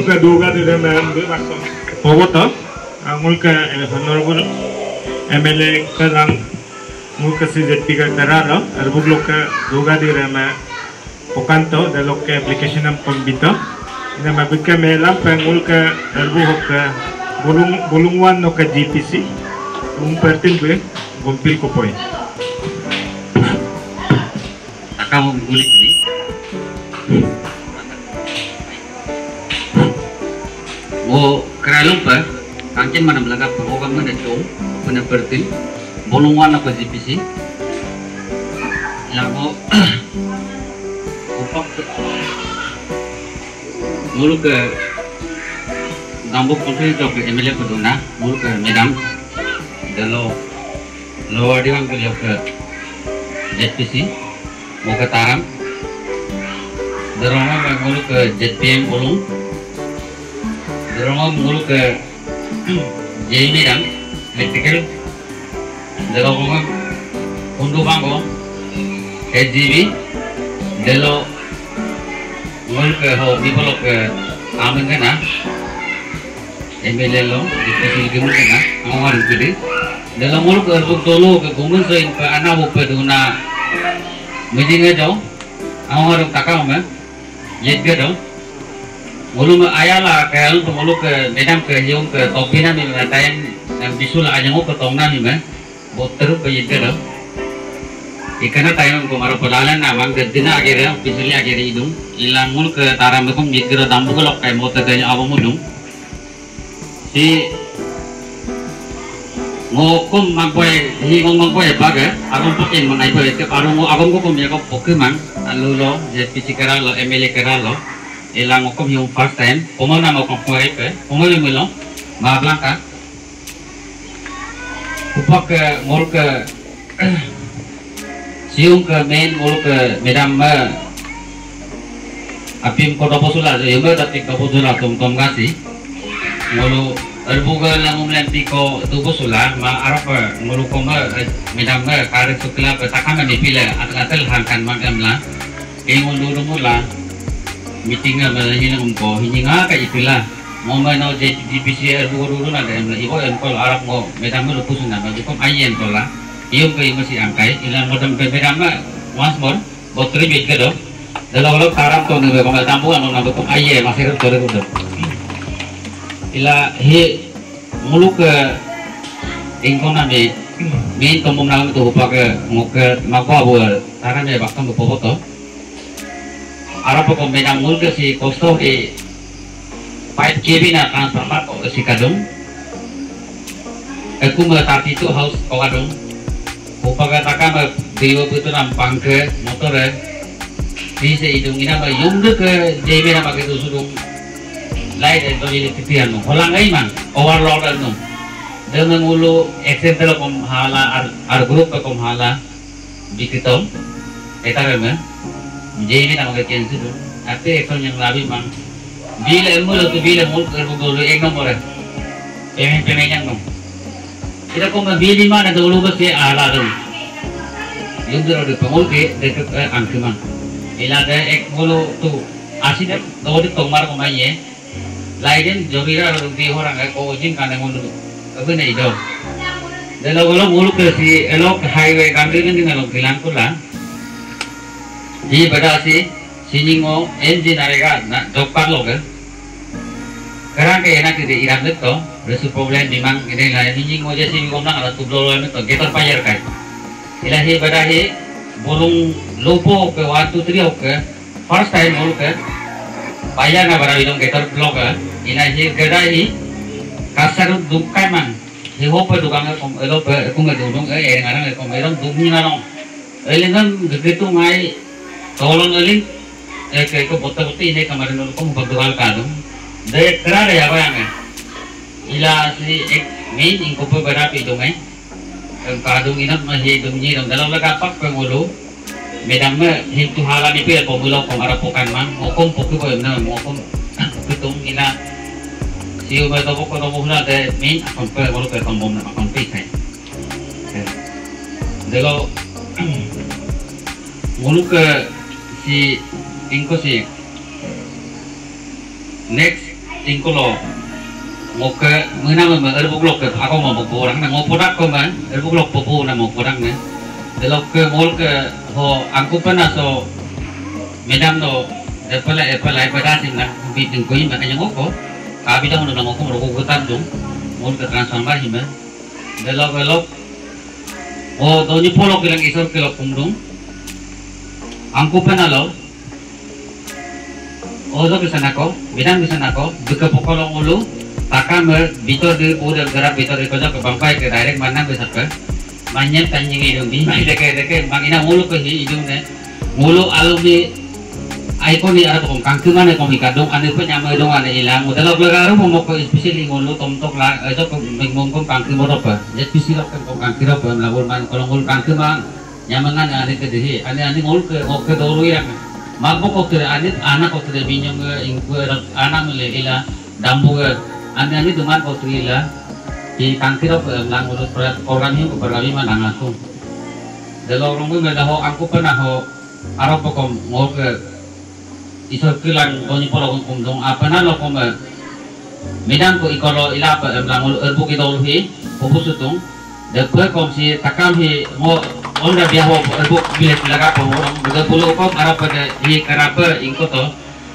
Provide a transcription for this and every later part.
mulka duga dire man be bakso oboto mulka honorable MLA kadang mulka CZP ka kararo arbug loka duga dire ma pokanto de loka application am pambito ina mabika mela pangulka arbug ka bulungwan no ka GPC pertin be gompil ko poy kamu gulik ni wo keralung pa kangkin mana belaka program mana jom mana pertin bolongwan apa GPC lago upak mulu ke gambok konflik ke MLA Peduna mulu ke Medam dalo lo adiwan ke GPC mau ke Taram, dorongnya mengulu ke JPM Ulung, dorongnya mengulu ke JMI dan Electrical, dorongnya Undu Bangko, HGB, delo mengulu ke Hobi Polok ke Amin kena, MLA lo, DPC Gimul kena, Awan Gede, delo mengulu ke Erbuk Tolo ke Gumun Soin ke Anak Bupe Duna. Meeting aja, awak orang takau mah, jadi ada. Mulu ayala kalau tu mulu ke Medam ke Hiung ke Topina ni mengatakan bisul aja mau ke Tongna ni mah, boter ke jadi ada. Ikan tayo ko maro padalan na mang gedina akhirnya bisuli akhirnya hidung, ilang mulu ke Taram bekom jadi ada dambu kelok kayak mau teganya apa mudung. Si ngokum magpoy hingong magpoy baga agong pukin manay po ito arong agong ko kumya ko Pokemon alulo JPC karalo MLA karalo ilang ngokum yung first time pumana mo kong poy pe pumuli mo lang mablangka upak ke mul ke siung ke main mul ke Medam apim ko dapusula yung dapat dapusula tum kasi mulu Erbuga lang umlempi ko tubo sula ma arapa nguluko ma Medam kare sukla takama ni pila atal hangkan magamla ingon dulu mula meeting ma hinang ko hininga ka ipila mo ma no JPC erbuga dulu na dem ibo en ko arap mo Medam lu pusuna ma ko ayen ko la iyong kay masih angkai ilang modam ke Medam once more botri bit ke do dalawa taram to ni ko tampuan no na ko ayen masih ko do ila he mulu ke ingkong nami main tombong nama tu upaka ngoke makwa buat taran dia bakal berfoto arah pokok Medam mulu ke si kosto di 5 KB na transformer ko si kadung aku melatati tu house ko kadung upaka takam dewa betul nampang ke motor di seidung ina ba yung ke JB na pakai tu sudung lain dari toilet titian no holang ay man overload no dengan ulu accidental kom hala ar group kom hala dikitong eta kan jadi nak pakai kensi tu ate ekon yang labi man bila mulu tu bila mulu kerbugo ek nomor payment yang no kita kom bili mana tu ulu besi ala tu yung dulu de pemul ke dekat angkiman ila de ek mulu tu asin tu di tongmar kom aye lain jomira di orang ko jing kana ngulu apa ni do dalo mulu ke si elok highway kami kan dengan kilang kula di pada si siningo engine arega na dokar lo ke karena ke enak di iram itu resu problem memang ini lah siningo je si ngomong ada tu dolo itu kita bayar kai ilahi pada hi bolong lopo ke waktu trio ke first time mulu ke bayar na bara idong getar blog ina hi gedai kasar dukai man hi hope dukang kom elo pe kung gedung ngarang kom erong dugni ngarong elengan gegitu ngai tolong elin ke botta ini kemarin dulu kom bagdual kadung de kera ya bayang ila si ek main ingko pe berapi dungai kadung inat mahi dungni dong dalam lagapak pengulu Medam hintu hala ni pe pemula kom arapokan man mokom poku ko na mokom kutung ina siu ba to ko mo hula de main akon pe walo pe kom bom na akon pe kai dego mulu ke si ingko si next tingkulo ngoke menama erbuk ke aku mau orang na ngopodak ko man erbuk popo na mau orang na delok ke mol ke ho angku pernah so medam no epala pada sih na bikin koi makanya ngoko kabi dah udah ngoko merokok ketan dong mol ke transformer hima delok oh doni polo kilang isor kelok kumdung angku pernah lo oh do bisa nako medam bisa nako buka pokolong ulu takkan bitor di udah gerak bitor di kota ke bangkai ke direct mana bisa ke banyak tanya hidung di mana deket bangina mulu ke hidung deh mulu alumni ikon di arah tukang kangkung mana kami kadung ane pun nyamai dong ane hilang udah lo belajar mau ke spesial mulu tomtok lah itu ke mengkong kangkung berapa jadi spesial kan kangkung berapa melakukan man kalau mulu kangkung man nyamangan ane ke deh ane mulu ke dulu ya mabuk kok ane anak kok tidak binyong ke ingku anak mele ila dambu ane teman kau terila di kangkiro lang urut program ini berlari mana langsung. Dalam orang pun berdaho aku pernah ho arah pokok mau ke isor kilang doni polo kumdong apa na lo kom medan ko ikolo ila apa lang urut kita uluhi fokus utung. Depan kom si takam hi mau onda biaho urut bilet laga orang berpuluh kom arah pada hi karapa ingkoto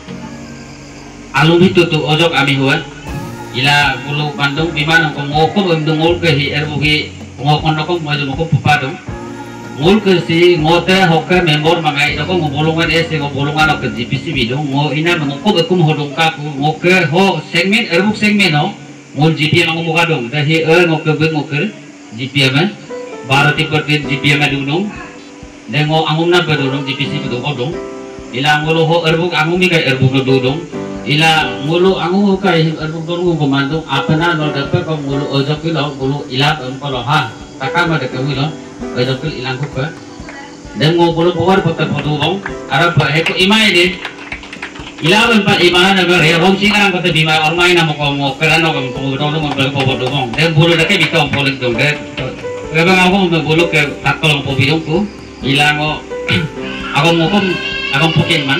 alum itu tu ojok ami huan. Ila bulu Bandung di mana kau ngoko ngol ke hi erbugi ngoko noko maju ngoko pupadung ngol ke si ngote hoke member mangai noko ngobolongan ngobolongan ke GPC bidung ngo ina ngoko bekum hodong ka ngoke ho segmen erbuk segmen no ngol GPM ngomo kadung dah hi ngoke ngoke GPM barati pertin GPM adunung dengo angumna bedung GPC bedung hodong ila ngolo ho erbuk angumi ka erbuk dudung ila mulu angu kai erbuk dulu komando apa na lo dapat kau mulu ojok kilo mulu ila kalau ha takkan ada kau lo ojok kilo ilang kupa dan mau mulu keluar kota podong arab heko imai deh ila empat imana nagar ya bong singarang kota bima ormai nama kau mau kerana kau podong mau beli podong dan mulu dah ke bikau polik dong deh kalau aku mau mulu ke takol mau podong tu ila ngo aku mau aku pokin man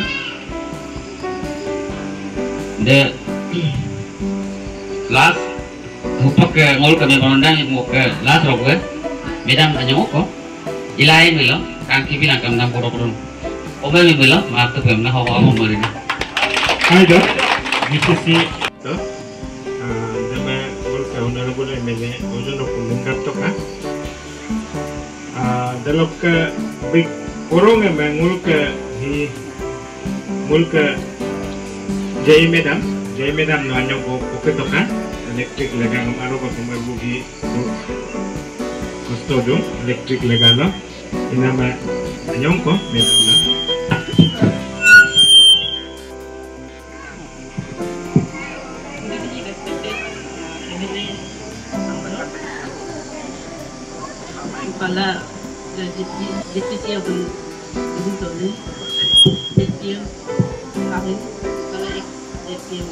de last hupak ke ngol kami konondang yang ke last roke medam anyong ko ilain milo kangki bilang kam nam poro poro obe mi milo maaf tu pemna hawa mo mari ni hai do GPC to deme ngol ke honorable MLA ojon ko lungkap to ka dalok ke big porong ngol ke hi ngol ke Jai Medam no anyong ko ketoka electric lega ng aro ko bugi custodium electric lega no inama anyong ko medam na pala jadi yang begitu nih jadi kami yang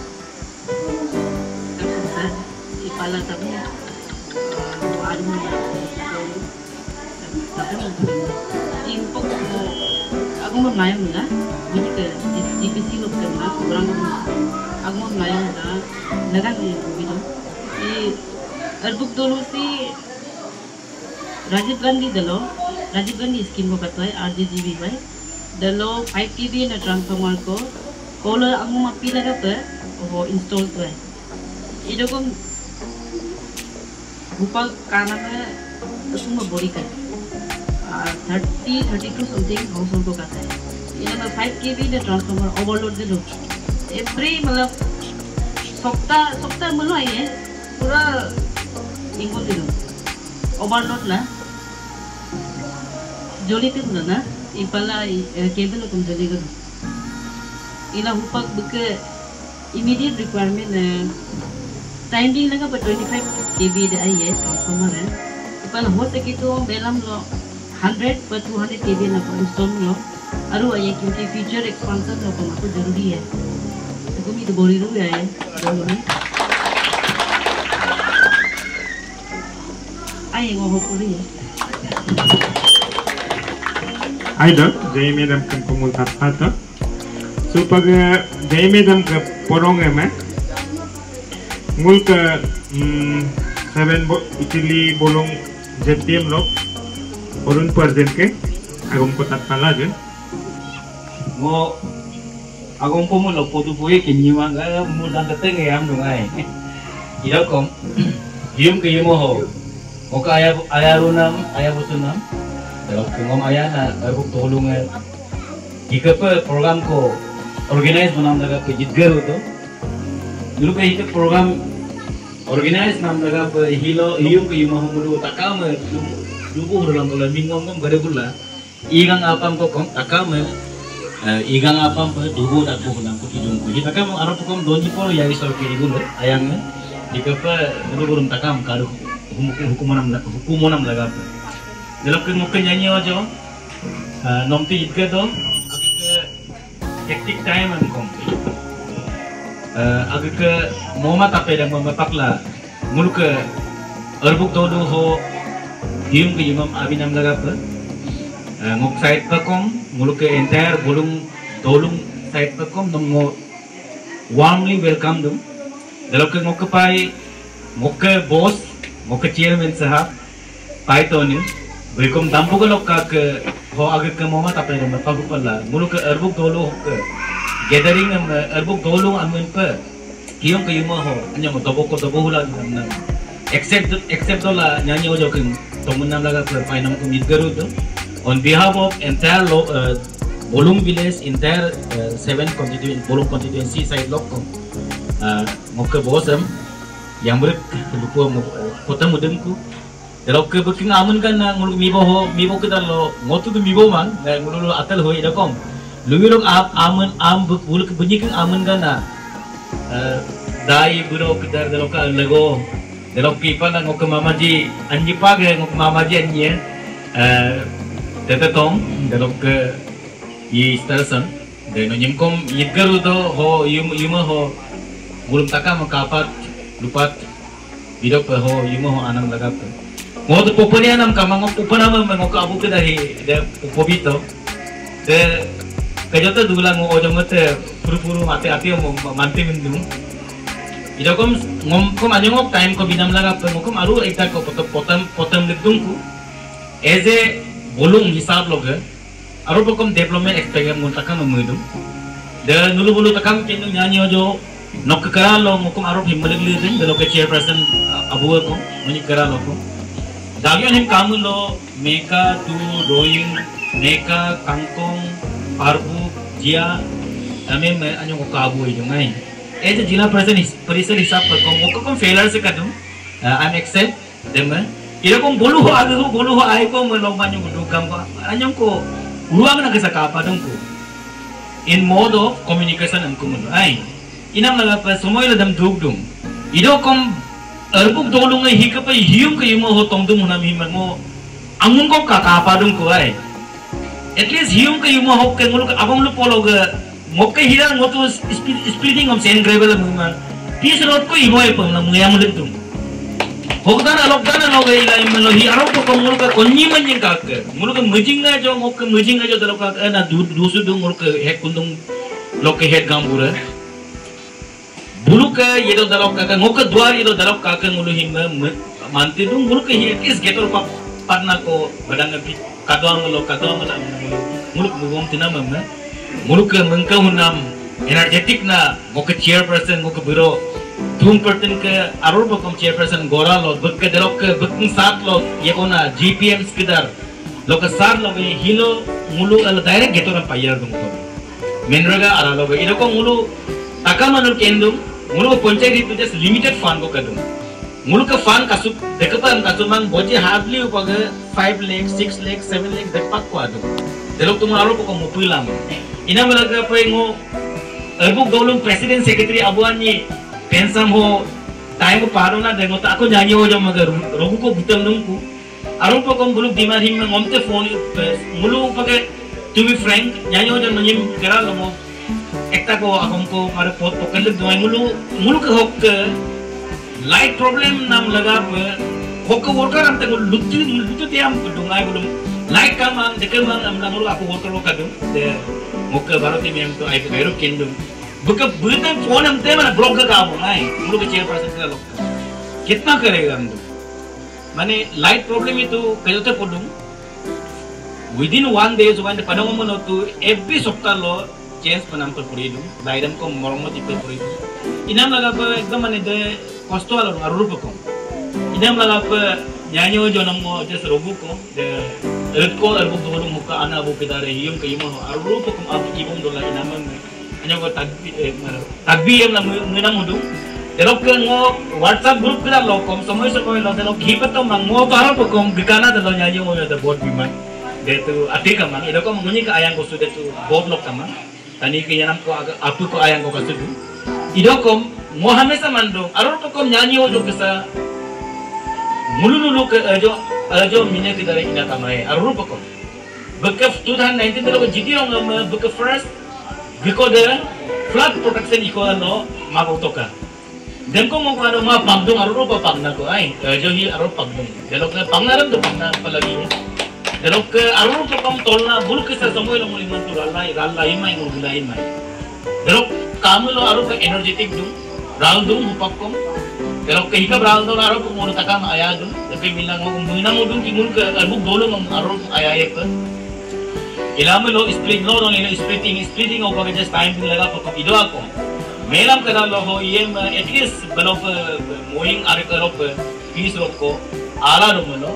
tersusah ipala tapi ada tapi impok aku mau main enggak ini ke GPC lo kenal kurang aku mau main enggak negan gitu di erbuk dulu sih Rajiv Gandhi scheme को बताए RGGB भाई दलो 5 kV ना ट्रांसफार्मर को कोलो आमु मापी लगा पे वो इंस्टॉल तो है ये जो कम भोपाल काना में उसमें बोरी का 32 समथिंग हाउस होल्ड का है ये ना 5 kV ना ट्रांसफार्मर ओवरलोड दे दो एवरी मतलब सप्ताह मतलब आई है पूरा इंगो दे दो ओवरलोड ना जोली ते ना ipala cable ko jali gado ila hupak buke immediate requirement time ding laga pa 25 kV de ai है transformer है ipala हो सके तो बेलम लो 100 पर 200 kV ना install लो अरु आई क्योंकि future expansion लो को जरूरी है तो मी तो बोरी रू है आई वो हो पूरी है Idol, Jai Medam kan kumul tapata. So pag Jai Medam ka porong eme, Mul ke 7 itili bolong ZPM lo orun persen ke agong kotak pala je. Mo agong po mo lo po tu po ye kinyiwang ga mo dan dateng ya am dungai. Ida kom yum ke yumo ho. Oka aya runam aya butunam. Dalam kengom aya na agong tolong jika program ko organize manam daga pe jitgaru to. Dulu pe itu program organize nam daga pe hilo yum ke yumo mulu takam lubu dalam bulan mingom kom gade bulan igang apam ko kom takam igang apam pe dubu dak bu nam ko tidung ko kita kam arap kom donji por ya isol ke digul ayang jika pe dulu burung takam karu hukumonam daga pe dalam ke mukhe nyanyi aja nomti jitga to hectic time ang kom agak ke moma tape dan moma pakla mulu ke erbuk dodo ho hium ke yumam abinam laga pe ngok side pakom mulu ke entire bolung dolung side pakom nong warmly welcome dum dalam ke ngok pai ngok ke boss ngok ke chairman sahab pai to ni welcome dampu ke lokka ke ho agak ke moma tape dan moma pakla mulu ke erbuk dolo ke gathering erbuk dolung amun pe hium ke yumah ho anyam dobo hula nam except dola nyanyi ojo ke tomunam laga per painam ko mitgaru do on behalf of entire bolung village entire 7 constituency side lokom ngoke bosam yang ber lupa kota mudengku delok ke beking amun kan ngulu mibo ke dalo ngotu tu mibo man ngulu atal hoi dakom lugirong amun bulu ke bunyi kan amun gana dai buro ke dar delok ka lego delok pipa na ngok mamaji anji page ngok mamaji anji tetetong delok ke i station de no nyimkom yitgaru do ho yuma ho bulum taka makapat lupat bidok ho yuma ho anang lagap ngod poponi anam kamang popona ngok abu ke dahi de popito de kajota dulang ngo ojo mate puru ate mo manti mendung idakom ngom anyong time ko binam laga ngom aru ekta ko potam lidung ku eze bolung hisab loge aru bokom development experience mun takam mudum de nulu bulu takam kenu nyanyi ojo nok karalo ngom aru himmalig liding de loke chairperson abu ko mani karalo ko dagyon him kamulo meka tu drawing neka kangkong parbu jia ame me anyong ko abu idungai as a जिला परिषद हिसाब पर को फेलर से कदम I am accept them इरकम बोलू हो आए को मैं लोग मान्यों को दुकाम को अन्यों को उरुआग ना कैसा कापा तुम को इन मोड ऑफ कम्युनिकेशन हमको मुझे आई इनाम लगा पर समय लदम दुख दुम इरकम अरबुक दोलुंगे ही कप हियुम के युमो हो तुम दुम होना मिमर मो अंगुन को कापा तुम को आई एटलीस्ट हियुम के युमो हो के मुल्क अब हम लोग पोलोग मोके हिरा ngotu splitting of sand gravel muman tis road ko iboy pam na muyam lentum hogdan alokdan no gai lai melo hi arok ko mulka konni manjing ka ke mulka mujinga jo mokke mujinga jo daloka na dusu du mulka hek kundung loke het gambura buluka yedo daloka ka ngok dwar yedo daloka ka mulu him manti du mulka hi is getor pa parna ko badanga bi kadwang la muluk mugom tinam na muluk mengkau hunam energetic na moke chairperson moke biro thum perten ke aror bokom chairperson gora lo bekke delok ke beking sat lo yekona gpm skidar loka sar lo hilo mulu al direct getora payar dum ko menraga ara lo iroko mulu takamanul kendum mulu panchayat itu just limited fund ko kadum mulu ke fund kasuk dekapam kasumang boje hardly upaga 5 lakhs 6 lakhs 7 lakhs depak ko adu delok tumu aror bokom mupilam ina malaga pa ngo erbuk dolung presiden secretary abuanni pensam ho time ko paro na dengo ta ako nyanyi ho jam magar rogu ko butam nungku arum po kom buluk dimar him ngomte phone mulu pake to be frank nyanyi ho jam nyim kera lomo ekta ko akom ko mare pot pokel doy mulu ke hok light problem nam laga hok worker am te lutu te am dungai bulum light kam am dekem am mulu aku worker lo kadum de muka baru tim yang tu air baru kendum Bukan betul phone हम ते mana block का आप ना है मुझे chair person का लोग कितना करेगा हम तो माने light problem itu kayak tu pun within 1 day so when the panang mo tu every सप्ताह लो change panam per puri dum light am ko morong ti per puri inam laga pa ekdam mane de kosto alo aruru ko inam laga pa nyanyo jonam mo just robu ko de red ko arbu do muka ana abu pedare yum ke yum aruru ko abu ibum do la inam anya ko tagbi em la ngena mudu delok ke ngo WhatsApp group kila lokom samoi lo delok hipat to mang ngo paro pokom gikana de lo nyanyo mo de board biman de tu ate kamang ida ko munyi ka ayang ko sude tu board lok kamang tani ke yanam ko apu ko ayang ko kasudu ida ko mo hamesa mando aror pokom nyanyo jo kesa mululu ke ajo mine ke dari ina kamai aror pokom bekaf 2019 de lo jidi ong bekaf first because the flood protection iko no magotoka dem ko mo ano ma pagdong aro pa pagna ko ay jo hi aro pagdong delok na pangnaram do pagna palagi delok aro pa kam tolna bulk sa samoy lo muli mantu rallai mai mo gulai mai delok kamulo aro ka energetic dum ral dum hupakom delok ke hika ral do aro ko mo takam aya dum tapi milang mo muna mo dum kimul ka albuk dolo mo aro aya ka ilame lo splitting over just time din laga pa ido ako melam kada lo ho yem at least balof moing arikarop piece rok ko ala do mo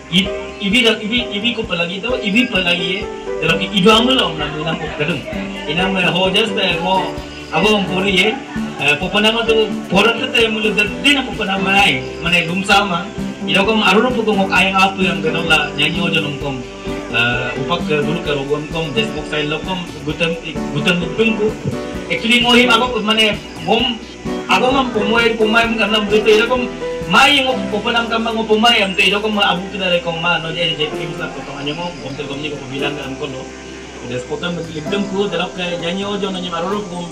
ibi ko palagi do ibi palagi dalo ki ido amulo na melam ko kadum inam ho just mo abo puri ye popanama to porat te mulo din popanama ai mane dumsama ido ko aruro ko ngok ayang apu yang ganola nyanyo jonong kom upak dulu ke rogon kom desmok style lokom gutan bengku actually mo him ako mane mom ako man pumay karena begitu ida kom mai ngok pupanam kam ngok pumay am ida kom abu kita dari kom ma no je kim sa ko anyo mo komtel kom ni ko bilang am ko no despotam ligdem ku dalap ke nyanyo jo nanya maroro kom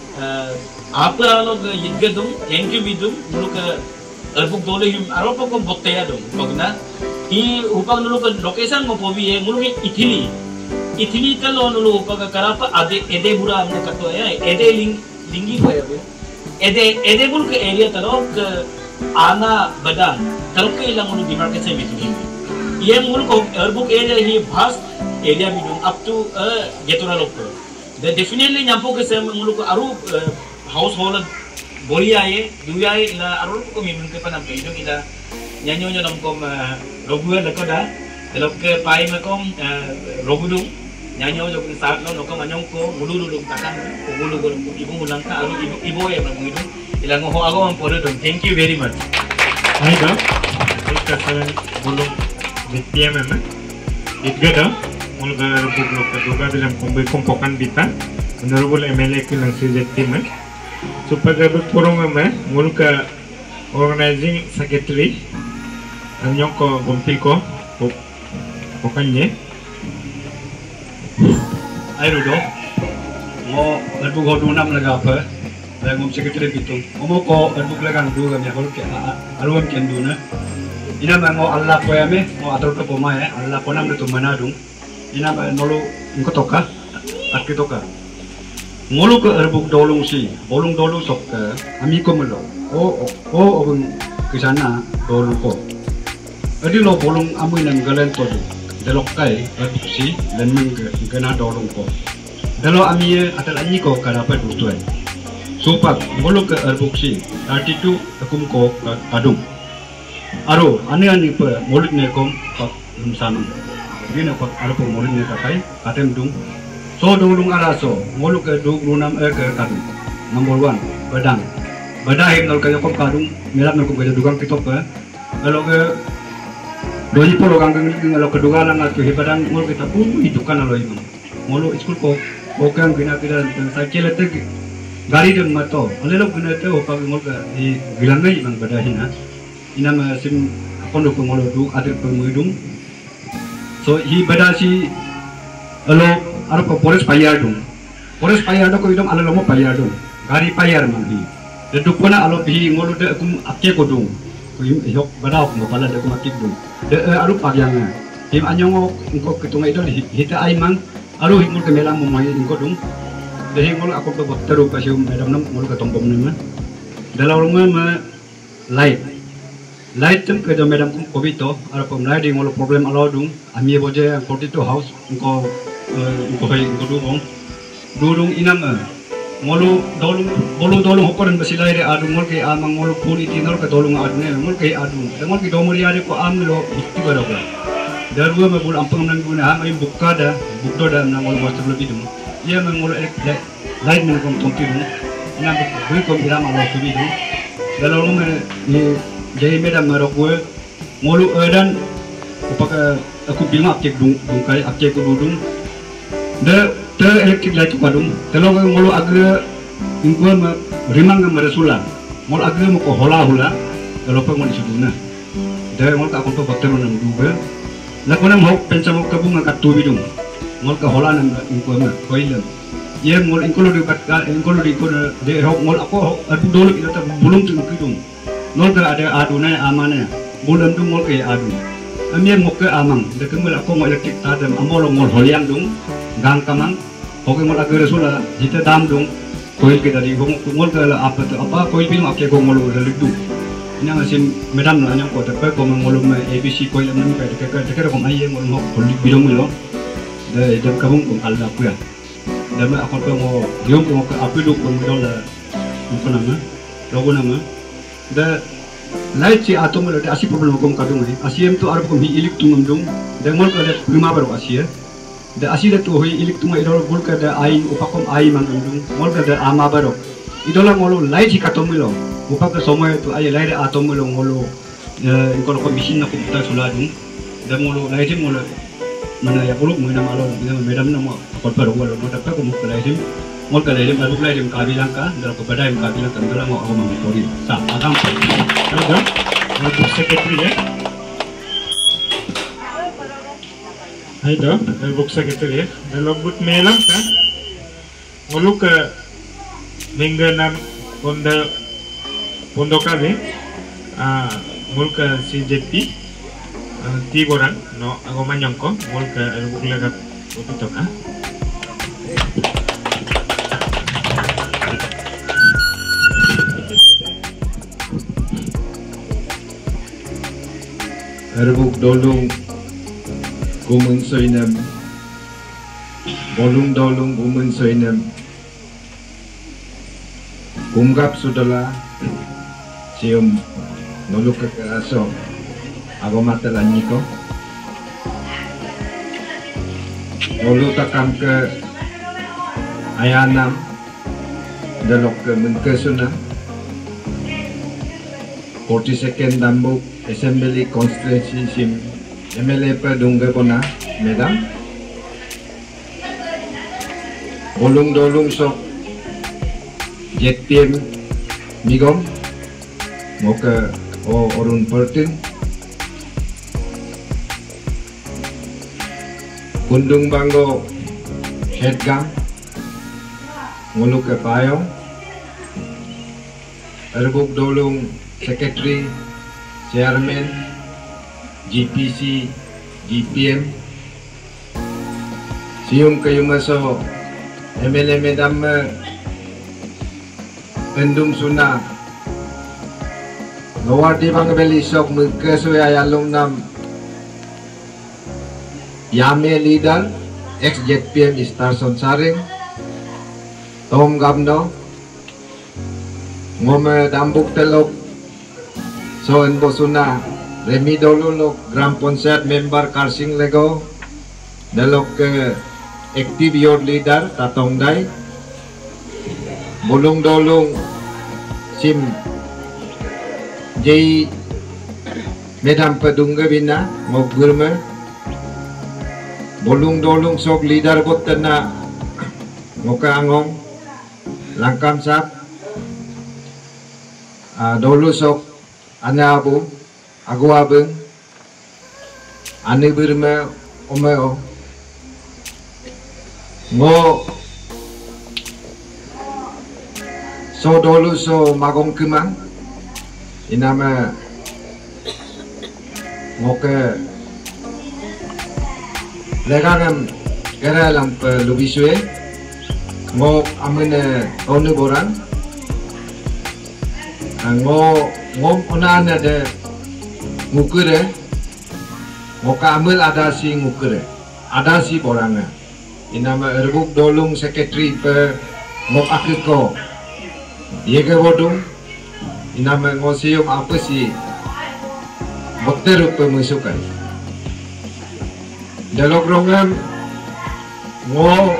apa lo ke yigedum thank you bidum dulu ke albuk dole him aropo kom botte ya dong pagna i upang nulu ke location mo pobi e mulu ithili talo nulu upang karapa ede bura amne kato ya ede lingi ko ya ede bul ke area talo ke ana badan talo ke ilang mulu demarcation between ye mulu ko erbuk area hi vast area bidung up to getura lokko they definitely nyampo ke sem mulu ko aru household bolia ye duya ye ila aru ko mimun ke panam ke idong ila nyanyo nom kom rogu la ko da delok ke pai ma kom rogu dum nyanyo jo ke sat no kom anyong ko gulu dum takan ko gulu ibu ulang ka aru ibu ye ma ngidum ila ngo ho ago am pore dum thank you very much hai da ikka saran bulung bitya mema itgada mulga buk lok doga dilam kombe kompokan bita honorable MLA ke nang sejati men supaya berporong mema mulga organizing secretary anyong ko gumpil ko pokoknya ai rudo mo erbu go dunam laga apa la ngom secretary bitu mo ko erbu laga ndu ga ya ko ke aruam ken duna ina ma mo alla ko ya me mo atur ko ma ya alla ko nam tu manadung ina ba nolu ko toka akki toka ngolu ko erbu dolung si bolung dolu sok ami ko melo o obun kisana dolu ko adi lo bolong amoy nan galen to delok kai si dan meng gana dolong ko dalo ami atal anyi ko kada pa dutuan supak bolok ke erbuksi 32 akum ko kadung aro ani pa molik ne kom pak lumsanu gina pak aro po molik ne kai katem dung so dung araso moluk ke du runam ke kadung number 1 badang nol kayo kom kadung melap nol ko gaya dugang kitop kalau ke doi polo kangkang ngalo kedua lang at hibadan ngol kita itu kan alo imam ngolo school ko okang gina cycle te gari dem mato alelo gina te opag ngol ka di gilangai mang badahina ina ma sim kondo ko ngolo du adir pemudung so hi badasi alo arap ko forest payar ko idom alelo mo payar dum gari payar mang hi deduk pona alo bi ngolo de kum akke ko dung yok badau ko pala de kum akik dung de aru pagyang him anyong ko ketunga idol hita ai mang aru himul ke melang mo mai ko dung Dahil mulu aku ke bakteru pasium madam nam mulu ke tompom nama. Dalam rumah ma light tem ke madam kum kobito ara pom lighting mulu problem alodung ami boje 42 house ko durung inam mulu dolung hokoran basilai re adu mul ke amang mulu puli tinor ke dolung adne mul ke adu mul ke domori ari ko am lo bukti baraba darua me bul ampang nan guna ha mai bukka da bukdo da na mul master lebih dum ia me mul light men kom tompi dum ina bu ko biram alo subi dum dalam me ni jadi medam marokwe mulu dan upaka aku bilang aptek dung kali aptek dudung the electric light padum telo mulu agre ingko rimang marasula mulu agre mo ko hola telo pa mo disuduna de mulu ka ko bakter nam duga la ko nam hok pensa mo kabung ka tubi dung mulu ka hola nam ingko ma koilam ye mulu ingko lo di ko de hok mulu ako adu dolo kita bulung tu kidung nol ke ada adunai amane bulan tu mol ke adu amir mok ke amang de kemul aku mo elektrik tadam amol mol holiang dung gang kamang oke mol agere sula jita dam dung koil ke dari mol ke apa koil bil mak ke ko mol ledu ina ngasim medam na nyang ko te ko mol me abc koil nam ke de ko aye mol mok holi bidong lo de kabung ko alda ku ya de me aku ko mo diom ko ke apidu ko mo la apa nama logo nama da light si atom lo asi problem ko kadung ni asiem tu arab ko hi ilik tumam dum da mol ka da prima baro asia da asi da tu hi ilik tuma idol bol ka da ain upakom ai mang dum mol ka da ama baro idola molo light si katom lo upak ka somoy tu ay light atom lo molo ko ko machine na ko ta sula dum da molo light molo mana ya buluk mo na malo medam na mo ko baro wala mo da ko mo light mol ka lele baru lele kabilang ka dalam kepada kabilang kan dalam mau mengotori sa agam ada untuk sekretari ya ada untuk sekretari dalam but melam kan muluk mingganan pondo kali muluk CJP tigoran no aku manyongko muluk untuk lagap untuk ka Arbuk dolung kumun soinem bolung dolung kumun soinem kumgap sudahlah cium noluk ke aso aku mata lanyiko nolu takam ke ayanam dalok ke mengkesuna 42nd dambuk Assembly Constituency Sim MLA per Dungga Pona Medam Bolung Dolung Sok JPM Migom Moka Orun Pertin Kundung Banggo Headgang Ngulu ke Payong Arbuk Dolung Secretary Chairman, GPC, GPM, sium kayu maso, MLA medam endum suna, luar di Bangabeli sok mengkesuai ayalung nam, Yame leader, ex JPM Istarson Saring, Tom Gamno, ngome dambuk telok. So en bosuna Remi dolo Grand Ponsat member Karsing Lego dalok active your leader Tatong Dai Bolung dolung sim J Medam Pedungga Bina Mogurme Bolung dolung sok leader botana Moka Angong Langkam Sap dolu sok Ana abu, aku abeng, ane berme omeo, ngo, so dolu so magong kemang, inama ngoke, lekarem kera lamp lubisue, ngo amene onu borang ngo ona ada ngukure ngo kamil ada si ngukure ada si boranga inama erbuk dolung sekretari pe ngo akiko yege bodung inama ngo sium apa si bakter pe musukan dalok rongam ngo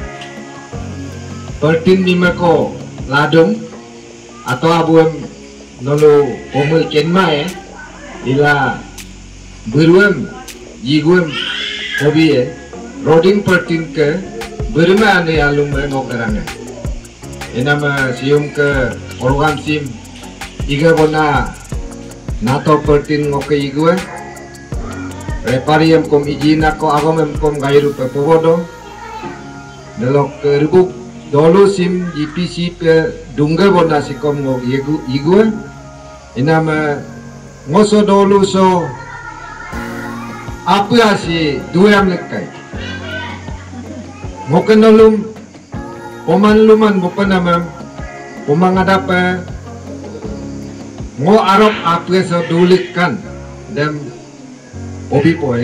pertin mimako ladung atau abuam nolo pomul kenma ila beruam yiguam hobi roding pertin ke berma ane alum ngok eranga enama sium ke organ sim iga bona nato pertin ngok ke igua repariam kom ijina ko agam kom gairu pe pogodo delok ke rubuk dolo sim GPC pe dungga bona si kom ngok igua inama ngoso dolo so apa si dua lekai ngoken nolom poman luman bukan nama pomang ada pa ngo arok apa so dulikan dan obi po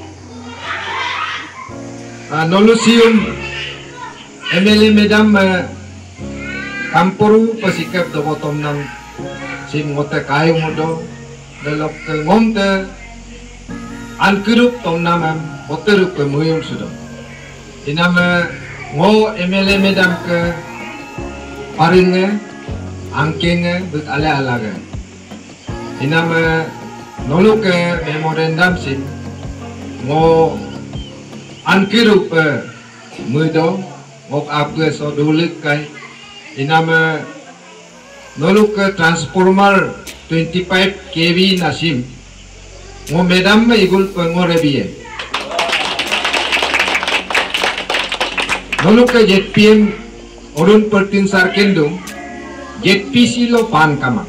nolusium MLA medam kampuru pasikap do bottom ng sim ngote kayo modo dalok ngomte ankurup tom namam oterup muyum sudo inama ngo MLA medam ke paringe angkenge but ala alaga inama nolu ke memorandum sim ngo ankurup mudo ngok apa so dulik kai inama nolu ke transformer 25 kV nasim ngo medam me igul pengorebie nolu ke JPM orun pertin sarkendung JPC lo pan kama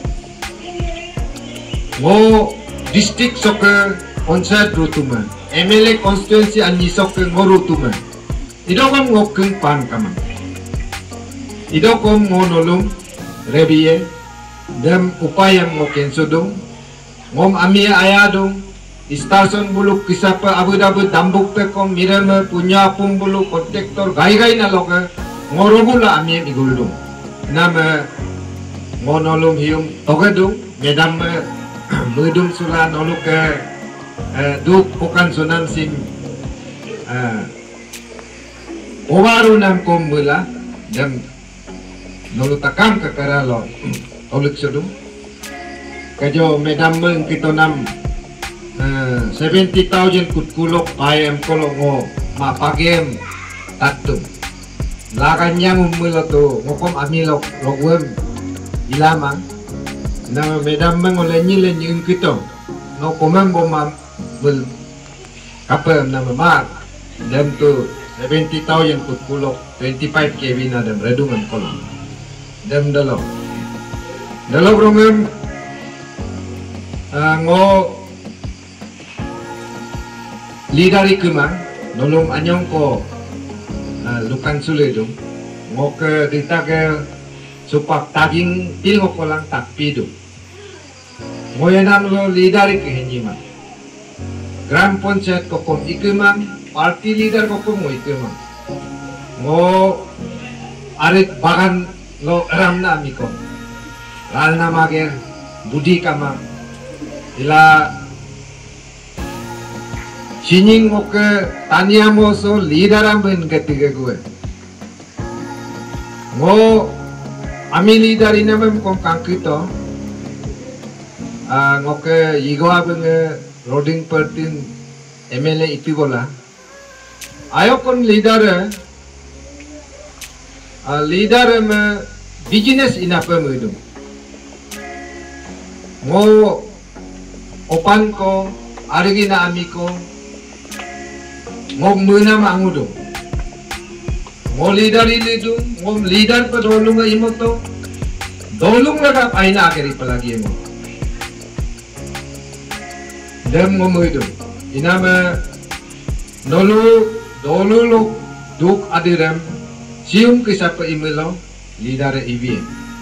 ngo district soccer concert rutuma MLA constituency anji soccer ngorutuma idokom ngokeng pan kama idokom ngonolong rebie dem upaya ngoken sudung ngom amia ayadung istasyon buluk kisapa abu-dabu dambuk pekom mirame punya pung buluk kontektor gai-gai na loka ngorobula amia iguldung nama ngonolong hium togedung medam mudum sula noluk ke duk bukan sunan sim owaru nam kom mula dan nolu takam ke karalo olik sudung kajo medam meng kita nam 70,000 kutkulok payam kolong ngo ma pagem tatum lakanyang mula to ngokom amilok logwem ilamang na medam meng oleh nyilen yung kita no komang bomam bel kapem na mamak dan tu 70,000 kutkulok 25 kV na dan redungan kolong dan dalam rongem ngo lidari kemang nolong anyong ko lukan suledung ngo ke dita ke supak taging pilgo ko lang takpido ngo yanan lo lidari ke henjiman Grand Panchayat ko kom ikemang party leader ko kom mo ikemang ngo arit bagan lo ram na amikom lal na mager budi kamang ila sining mo ke tanya mo so lidaram ben ketiga gue ngo ami lidar ina mem kom kangkito ngo ke yigo abeng roding pertin MLA itu bola ayo kon leader me business ina pe mudu ngo opan ko arigi na ami ko ngom muna mangudo ngo leader ilidu ngom leader pa dolung ga imoto dolung ga aina akeri palagi mo dem ngom mudu inama dolu lo duk adirem sium ke siapa imelo lidar ibi.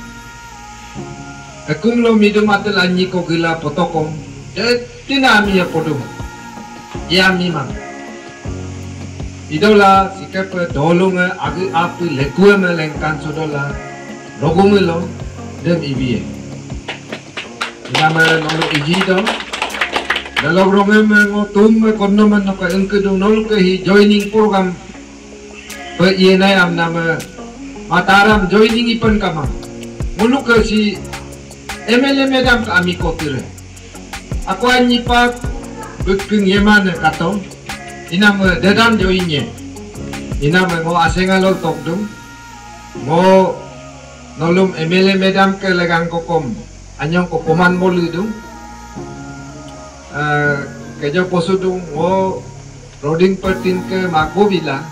Akum lo midum atel anyi ko gila potokom. Tina ami ya podo. Ya mimang. Idola sikap dolong agi api lekue melengkan sodola. Rogumelo dem ibi. Nama nolo iji do. Dalam ronge mengotum kono menoka engkedung nol ke hi joining program pe ienai am nama Mataram joining ipan kama mulu ke si MLA medam ke ami kotire aku anyi pak bekeng yeman kato inama dedam joinnya inama ngo asengalol tokdum ngo nolom MLA medam ke legang kokom anyong kokoman moludung kejo posudung ngo roding pertin ke makbo bila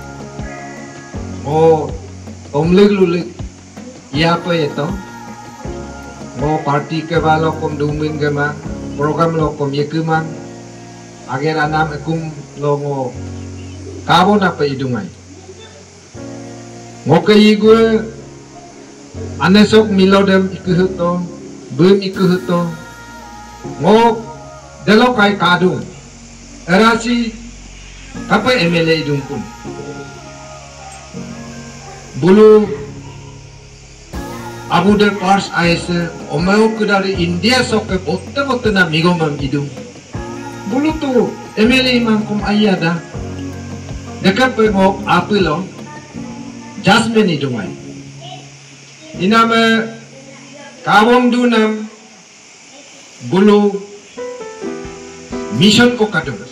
ngo omleg lulik iya apa itu ngo parti ke balo kom dumin ke ma program lo kom ye ke ma agar anam ekum lo ngo kabon apa idungai ngo ke igue anesok milodem ikuhuto bum ikuhuto ngo Delo kai kadung, erasi apa MLA idung pun. Bulu Abu de Pars aise, omeo ke dari India sok ke botte na migomam idung. Bulu tu MLA mangkum ayada, dekat pengok api lo, Jasmine idung ay. Iname kawom dunam bulu mission ko kadung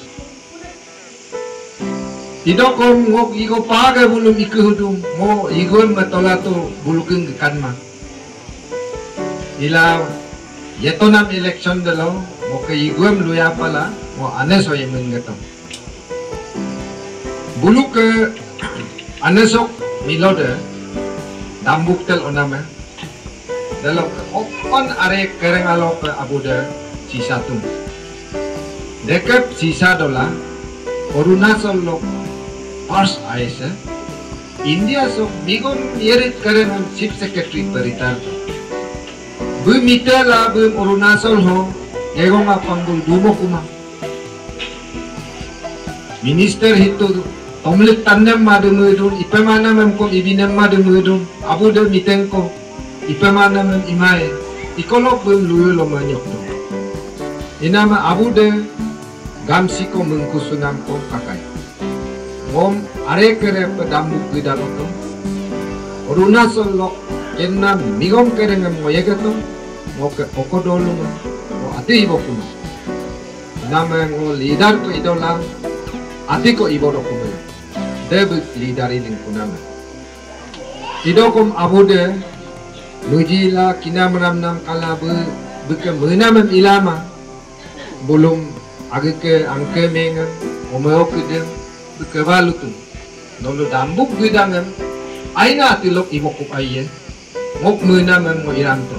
idokom ngok igo paga bulum ikuhudum mo igon matolato bulukeng kanma ila yetonam election dalo mo ke igom luya pala mo aneso yemen gato buluk ke anesok milode dambuk tel oname dalo okon are kereng alo ke abuda si satu dekat sisa dola Arunachal lo Pars aise India so migon yerit karen chief secretary peritar bu mitala bu Arunachal ho egong apangul dumo kuma minister hitu tomlik tannem madumudun ipemana memkom ibinem madumudun abu de mitengko ipemana mem imae ikolok bu luyo lo manyok do inama abu de gamsi ko mengkusunam ko kakai ngom are kere pedambuk gidal to Arunachal lok kenna migom kere ngem moyegato ngoke okodolu ngo ati iboku nama ngo leader ko idola ati ko ibodo ko debut leader ini kunama idokom abude lujila kinam nam kala buke menam ilama belum agak angke mengan omeo kedem bekebalu tu nolo dambuk gedangam aina tilok imokuk aye ngok menam mo iranto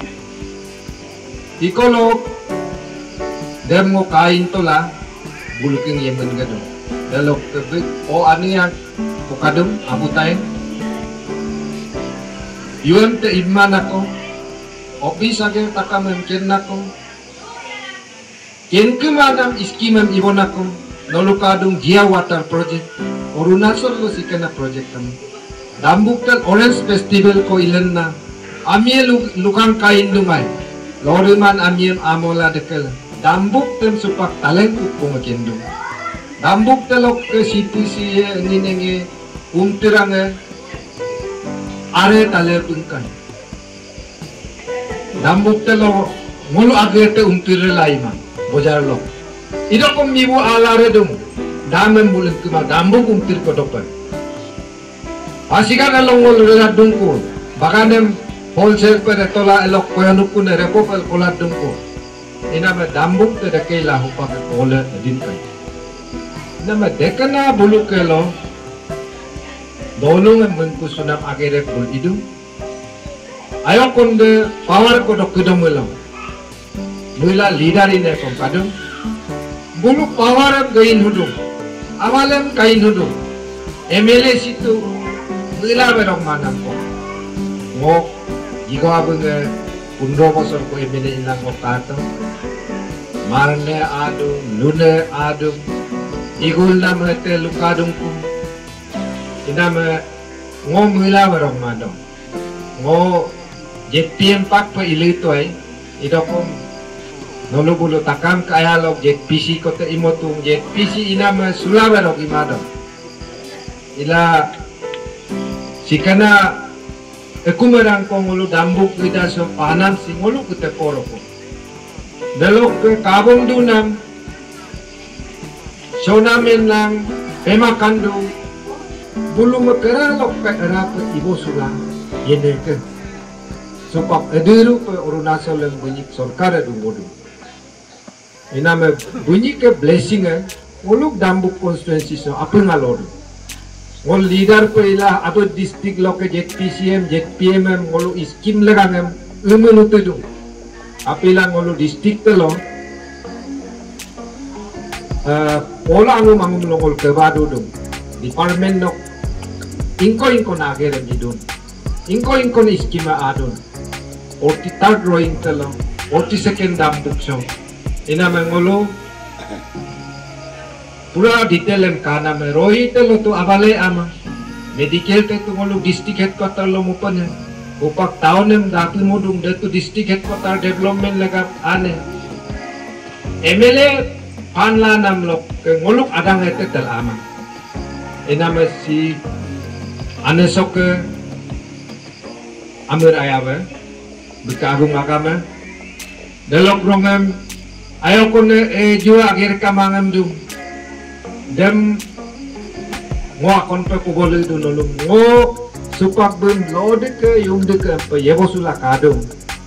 ikolok dem ngo kain tola buluking yemen gado dalok kebek o anian kokadum abutain yuem te iman ako opis age takamem kennako ken kemanam iskimam ibonako nolukadung Jia Water Project Arunachal lo sikena project kami dambuk tal Orange Festival ko ilan na amie lukang kain dumay loriman amiem amola dekel dambuk tem supak taleng ko makendo dambuk talok ke situ si ninenge umtirange are tale pungkan dambuk talo mulu agete umtire laima bojar lo idokom mibu alare dum damem bulit kuma dambuk umtir ko dopan asikan alongol relat dungku bakanem wholesale per tola elok koyanukku ne repopel kolat dungku inama dambuk te dekela hupak kola din kai nama dekana bulu kelo dolung mengku sunam agere bul idung ayo konde power ko dokudom melo mula leader ine kom kadung bulu power gain hudung awalem kain hudung MLA situ mila berong manam ko ngok igo abeng pundo bosor ko emile ilang okato marne adung lune adung igul na mete lukadung ko inama ngo mila berong manam ngo JPM pak pa ilito ay idokong nolubulu takam kayalog JPC ko te imotung JPC inama sulawerok imadong ila sikana ekumerang ko ngulu dambuk ida so panam si ngulu kute poro ko dalok ke kabong dunam sonamen lang pemakandu bulu mekeralok ke era ke ibu sulang yene ke supap ediru pe orunasol yang bunyi sorkar edu modu iname bunyi ke blessing nguluk dambuk konstituensi so apa ngalor ngol leader pe ilah apa distrik lo ke JPCM JPM ngulu iskim legangem umenu tedu apila ngulu distrik te lo pola anu mangum longol ke badu dum department nok ingko nagere didun ingko ni iskima adun 43rd drawing telo 42nd dambuk so ina mengolo pura detail em kana me rohi telo tu abale ama medical te tu ngolo district headquarter lo mupane upak tahun em datu modung de tu district headquarter development lagap ane MLA panla nam lo ke ngoluk adang ete tel ama ina me si ane sok amir ayawe buka agung agama delok rongem ayo kone jua akhir kamangem du dem ngo akon pe kubole du nolong ngo supak bun lode ke yung de ke pe yebosula kadung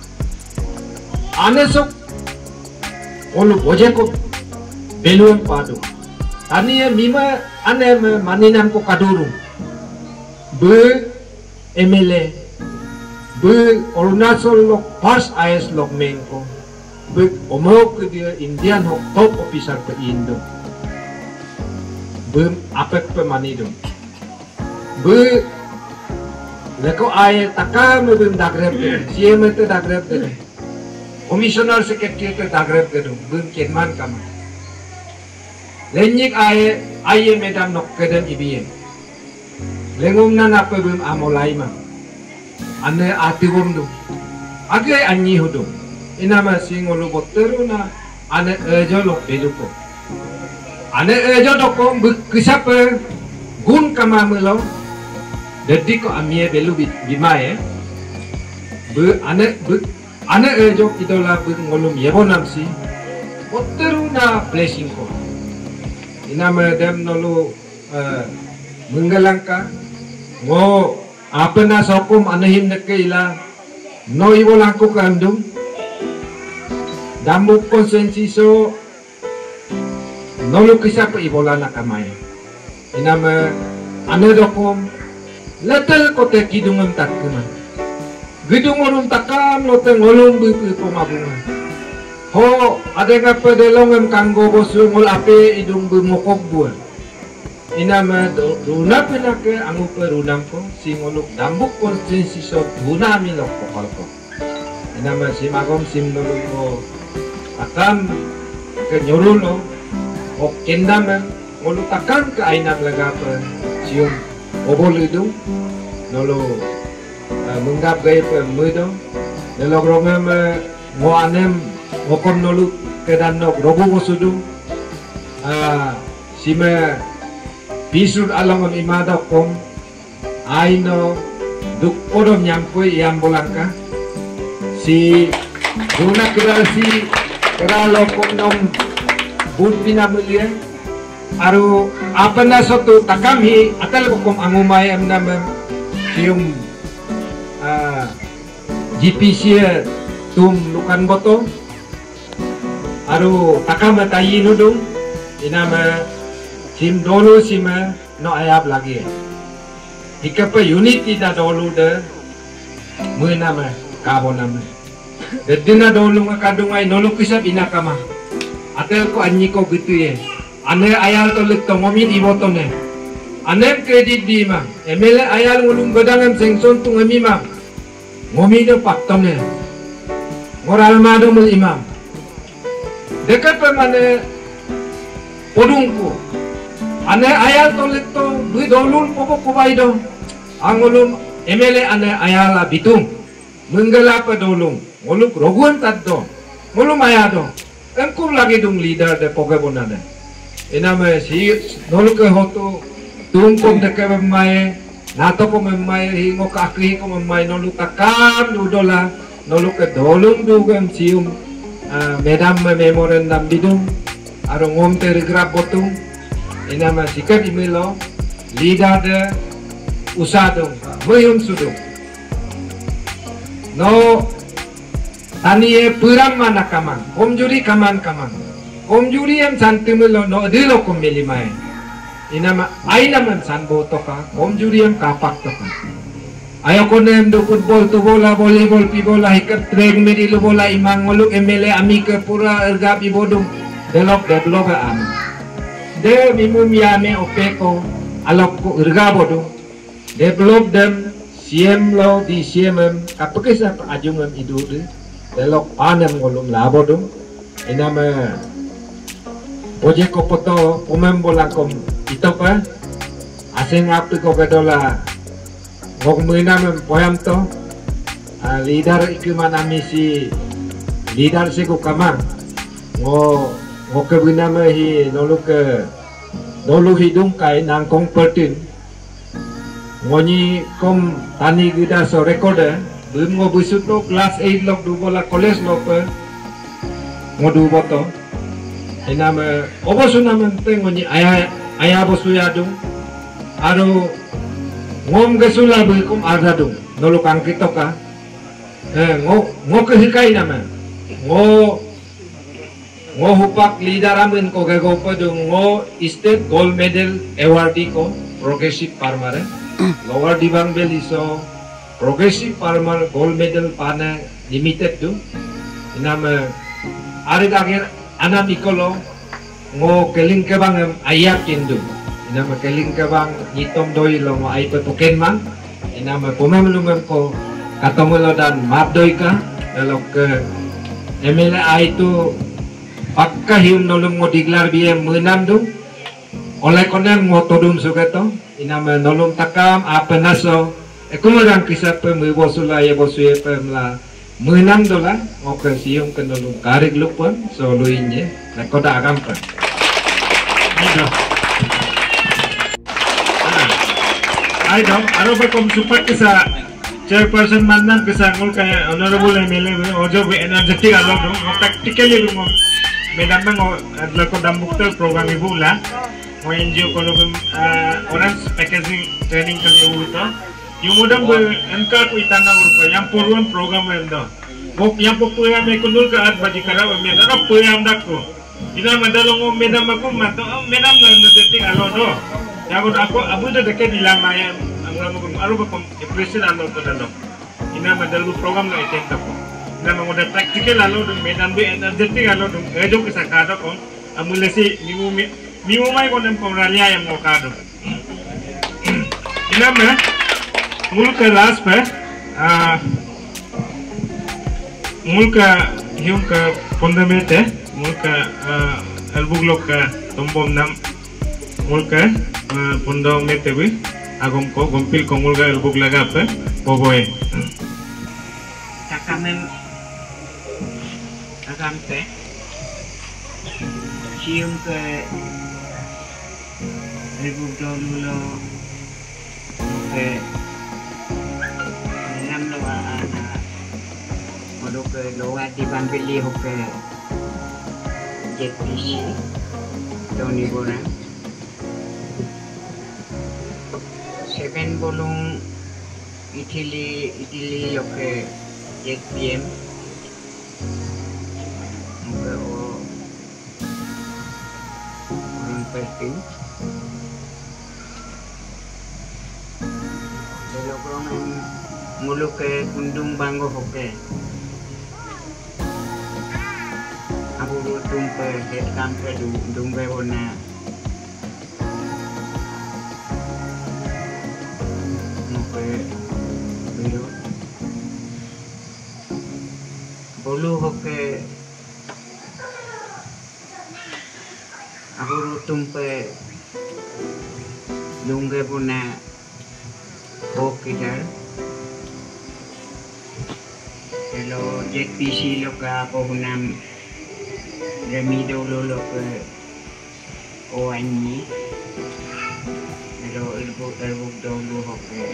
ane sok olu boje ko beluem padu tani mima ane maninam ko kadurung be MLA be Arunachal lok first IS lok mengko be omok ke dia Indian hok top officer ke Indo be apek pe manido be leko ay takam be dagreb de CM te dagreb de commissioner secretary te dagreb de be kenman kam lenyik ay medam nok kedem ibien lengom na nape be amolai ma ane ati wondu age anyi hudu inama singolu botteru na ane ejo lo beluko ane ejo doko kisap gun kamamelo dedi ko amie belu bimae be ane ejo idola be ngolum yebonam si botteru na blessing ko inama dem nolu menggalangka ngo apa na sokum anahim nakila no ibo langko kandung dambuk konsensi so nolu kisah pe ibola nakamay inama ane dokum letel kote kidungam takkuman gidung olum takam lote ngolum buku pemabungan ho ada ngapa delongem kanggo bosu ngol ape idung bumokok buat inama runa pinake angu perunam ko singoluk dambuk konsensi so duna milok kokol ko inama si magom sim nulu ko takam ke nyorulo o kendam ngolu takam ke ainam lagapa sium obol idung nolo menggap gay pe mudo nelok rongem ngo anem ngokom nolu ke danok robo bosudu sime Bisur alam ang imada kong ay no duk odom nyampoy yang bolangka si duna keral si keralo kong nom bun pinamulia aru apa na soto takami atal ko kong angumay am naman siyong GPC tum lukan boto aru takama tayino dong inama sim dulu sima no ayap lagi. Ika pa unity na dulu de muna ma kabo nama. Dedi na dulu nga kadungay nolo kisap inakama. Atel ko anyi ko gitu ye. Ane ayal to lekto momin iboto ne. anem kredit di imam MLA ayal ngulung gadangam sengson tung imam ngomi do paktomnya moral madu mul imam dekat pemane podungku ane ayal tolet to bui dolul popo kubai do angulum MLA ane ayala bitung menggala pa dolung nguluk roguan taddo ngulum ayado engkum lagi dung leader de poge bonada iname si noluk ke hotu tungkom deke memae nato ko memae hingo kaki ko memae noluk takam dudola noluk ke dolung dugem sium medam memorandum bidung arong ngom telegraf botung inama sikat imelo leader de usadung mayum sudung no taniye puram mana kamang komjuri kaman komjuri yang santimelo no dilo komeli mai inama aina man sanbo toka komjuri yang kapak toka ayo konem do football to bola volleyball pi bola hikat trek medi lo bola imang ngoluk MLA ami ke pura erga pi bodum develop am de mimum yame opeko alok ko erga bodum develop dem CM lo di CMM kapakisa ajungam idu delok panem ngolum labo dong inama projek ko poto bola kom ito pa asing api ko kadola ngok menam poyam to leader ikuman amisi leader si ko kamang ngo ke binama hi nolu hidung kai nangkong pertin ngoni kom tani gida so recorder belum ngo busut lo kelas 8 lok du bola college lo pe ngo du boto inama obosu namen te ngoni aya bosu ya dung aro ngom gesula bu kum arda dung nolo kang kitoka ngo ke hikai nama ngo hupak leader amen ko ge go pe dung ngo state gold medal awardee ko progressive farmer lower dibang bel iso Progressive Farmer Gold Medal Pana Limited tu, inama arit akhir anam ikolo ngo keling kebang ayak kindu, inama keling kebang nyitom doi lo ngo ay petuken mang, inama pumemlungem ko katamulo dan mabdoi ka, lalu ke MLA itu pakka hium nolong ngo diglar biye menam tu, oleh konem ngo todum sugeto, inama nolong takam apa naso. Kumarang kisah pemui bosula ya bosuye pemla menang dola ngoke siung kendolung karik lupon soluinnya rekoda agampan. Ayo, aro bekom super kisah chairperson mandan kisah ngul kaya honorable MLA ojo be energetic alo dong practically dong medam ngo adla ko damukter program ibu lah ngo NGO ko orange packaging training kali ibu to. Yung mudang engkau ku itana grupo yang puluhan program lendo. Yang pokoknya may kunul ka at bajikara wa medam na puyam dako. Ina madalong medam ako mato medam na nadeting alo do. Yabod ako abu da deke dilang maya ang ramo aro ba kom appreciate alo to dalo. Ina madalu program na item ko. Ina mangoda practical alo do medam be energetic alo do. Ejo kisakado ko amulesi mimu may ko nem pomralia yang mo kado. Ina me मुल्क last पे मुल्क हिम का फंडामेंट है मुल्क अलबुगलोक का तंबम नाम मुल्क फंडामेंट भी agom ko gompil ko मुल्क अलबुग लगा पे बोबोए takamen agamte sium ke albug dolulo ke loa di Bambili hoke JPC Tony Bona 7 bolong Italy hoke JPM hoke o orang penting belokong mulu ke kundung banggo hoke aku tumpe head camp dung bewona Ulu hoke aku rutum pe lungge puna hokidar. Kalau JPC lo ka ako hunam remido lo ke oanyi. Kalau erbuk dulu hoke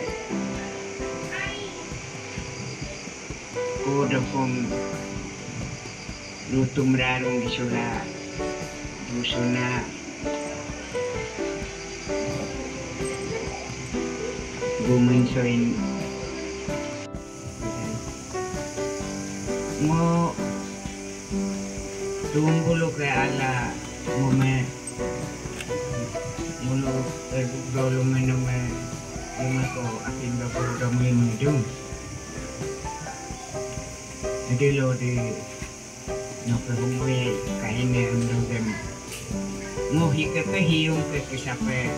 ko dapong lutum rarong isula dusuna gumensoin mo tumbulo ke ala mome mulu dulu menume ko akin ko dami medung jadi lo di nok rumwe kaine ando dem mo hike pe hiung pe sape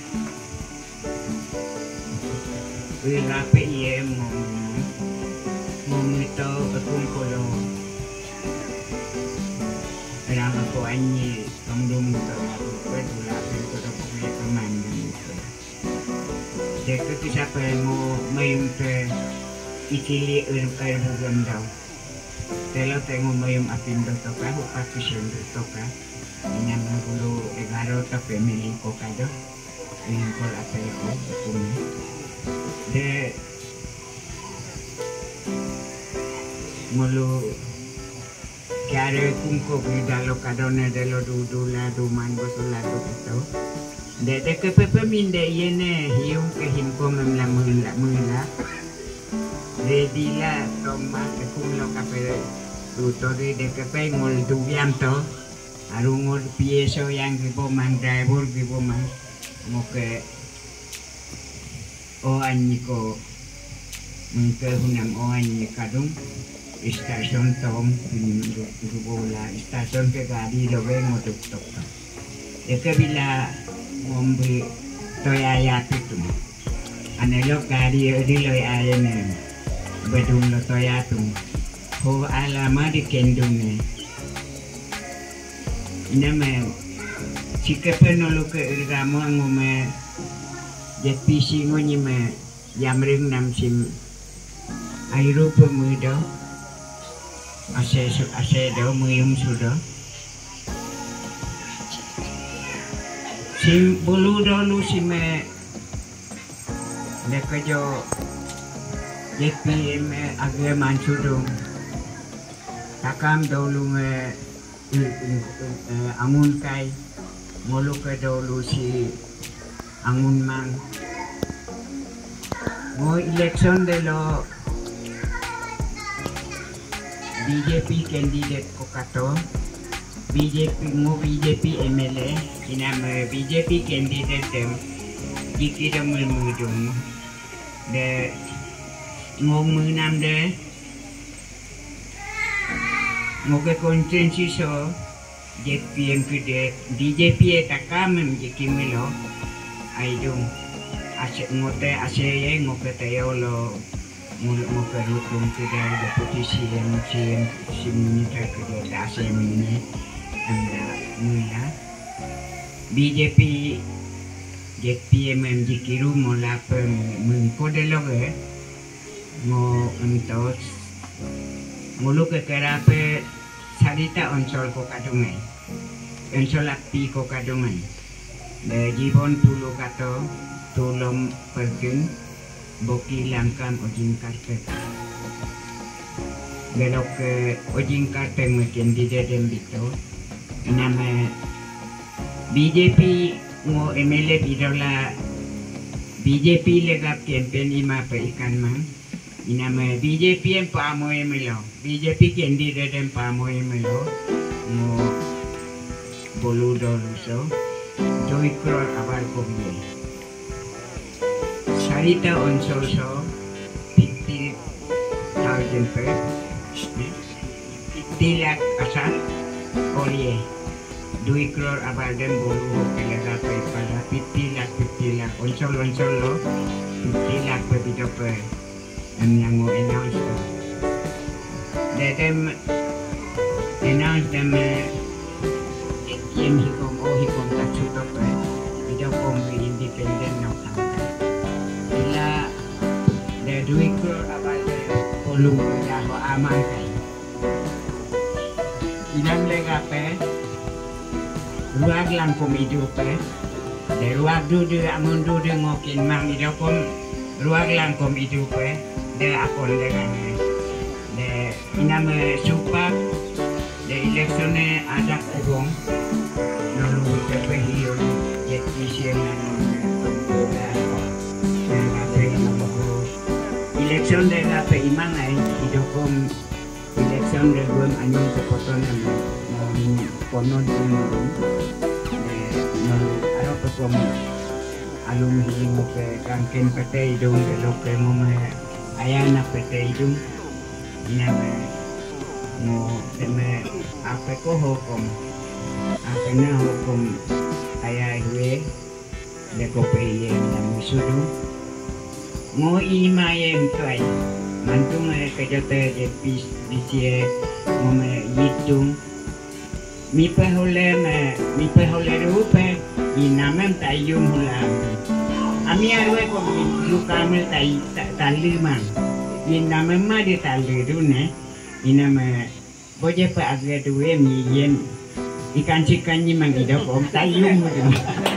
ila pe ye mo mito akum kolo rama ko anyi kamdum ko pe dula pe ko to pe kaman de ke sape mo mayum pe itili bugam daw. Telo tengo mayum apindo toka hukas pisendo toka inyam gulu egaro ta family ko kado in kol apego kumi de mulu kare kumko bidalo kadone de lo dudula du mango sula do itu de ke pepe minde yene hiu ke himpo memla Redila toma ke kumlo kapere tutori de kepe ngol duviam to arungol pieso yang gibomang driver gibomang moke o anyiko mungke hunam o anyi kadung stasiun tom bola stasiun ke gadi lobe ngotuk tok ke bila ngombe toya itu anelo gadi dilo ayene bedung lo toyatung ho alama di kendunge iname cikepe nolu ke iramo ngume JPC ngonyi me yamring nam sim airu pemudo ase do muyum sudo sim bulu dolu sime lekajo JPM agak mancudung, takam dulu angun kai, mulu ke dulu si angun mang, mau election delo BJP candidate ko kato, BJP MLA, inam BJP candidate dem, jikira mulmudung, de ngom menam de ngoke konsensi so JPM kede DJP takam jikimelo aidung ase ngote ase ye ngoke tayo lo ngoke rutum kede deputisi yang simini kede ase mini anda mula BJP JPM jikiru mola pe mengkode loge mo entos mulu ke kerape sarita onsol ko kadungai onsol api ko kadungai de jibon tulu kato tulom pergen boki langkam ojing karte belok ke ojing karte mungkin di dedem itu nama BJP mo MLA bidola BJP legap campaign ima pe ikan mang iname BJP yang pamoy melo BJP candidate yang pamoy melo mo boludo luso joy cror abal ko biye sarita onsol so 50,000 pe 50 lakh asal olie 2 crore abal dem bolu kelega pe pala 50 lakh onsol lo 50 lakh pe bido pe yang mau announce dem announce them hikom tak cukup tidak kombi independen nak sampai bila the duit ke apa polum dah aman kai inam lega pe ruag lang kom hidup de ruag du amun du ngokin mang hidup kom ruag lang kom hidup de akon dengan de inam supak de election ada kubong lalu terpehir jadi siang election de apa imang ai hidup election de gom anu kepoton konon dulu ada pekom alum hiling ke kanken pete hidung de loke mama ayana pete hidung iname mo teme apa ko hukum apa na hukum ayah gue de ko pe ye na musudu mo ima ye mkai mantung ke jote de pis bisie mo me yitung mi pe hole rupe inamem tayum hulam ami arwe ko lukamel taliman inamem ma de talirune iname boje pa agre duwe mi yen ikan cikan ni mangida ko tayum gitu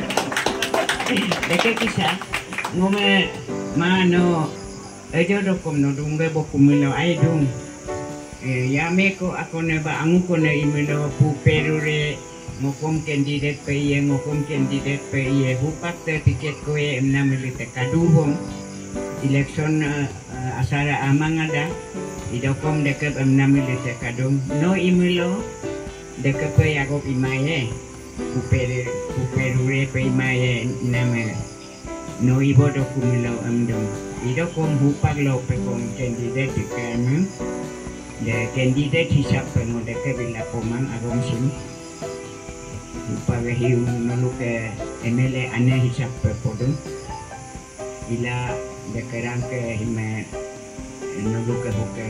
deke kisah ngome mano ejo dokom no dungbe bokumilo ai dung yame ko ako ne ba angu ko ne imelo pu perure ngokom candidate pe ye hupak te tiket ko ye namilite kaduhom election asara amang ada idokom dekep namilite kadum no imelo dekep pe agop imaye pu perure pe imaye name no ibo dokumilo amdom idokom hupak lo pe kom candidate kan the candidate hisap pengode ke bila pomang agong sim upaya hiu meluke MLA ane hisap pepodo bila dekerang ke hime meluke hoke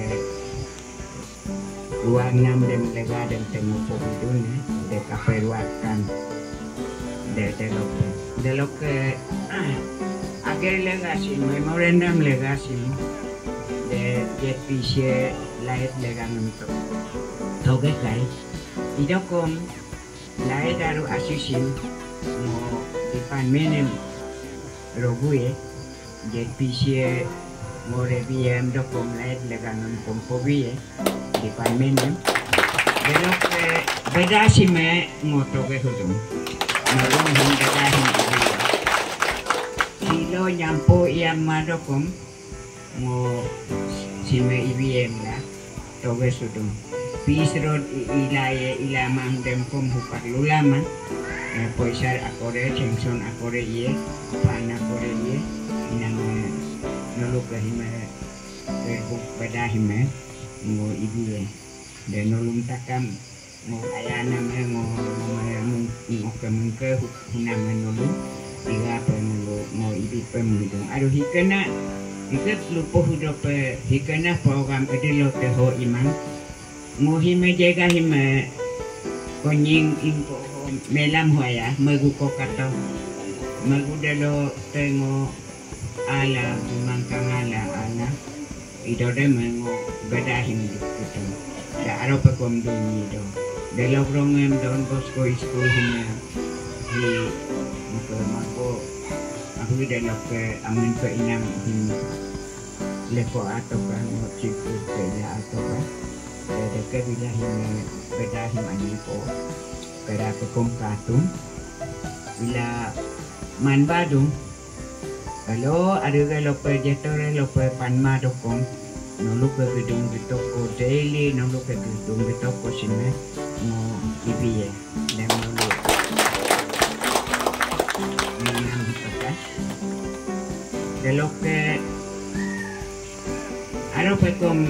ruang nam dem lega dem temu podo ne de kafe ruakan de loke agar legasi memorandum legasi de JPC lain legang untuk toge guys tidak kom lain daru asusin mo dipan menem rogue JPC mo rebiem dokom lain legang untuk pobi dipan menem belok beda si me mo toge hudum malong hingga silo nyampo yang madokom mo si me IBM lah toge sudum Peace Road ilamang dem kom hupak lulaman poisar akore Chengson akore ye pan akore ye inang noluk hime huk pada hime ngo IBM dan nolum takam ngo ayana me ngo ke hinam nolum tiga ngo IBM mudung aduh hikena ikat lupa hidup hikena program edelo teho imang ngohime jaga hime konying info melam hoya magu kokato magu dalo tengo ala mangkangala ala idode mengo bedahim gitu da aro pekom duni do dalo prongem don Bosco school hime di mako aku dalo ke amin ke inam leko atau kan cikgu kerja atau kan dekat wilayah bedahim aniko kera pekom katung bila man badung kalau ada lope jetore lope panma dokom nolu ke gedung toko daily nolu ke gedung toko sini mo ibiye dan nolu menang dipakai kalau ke ada pekom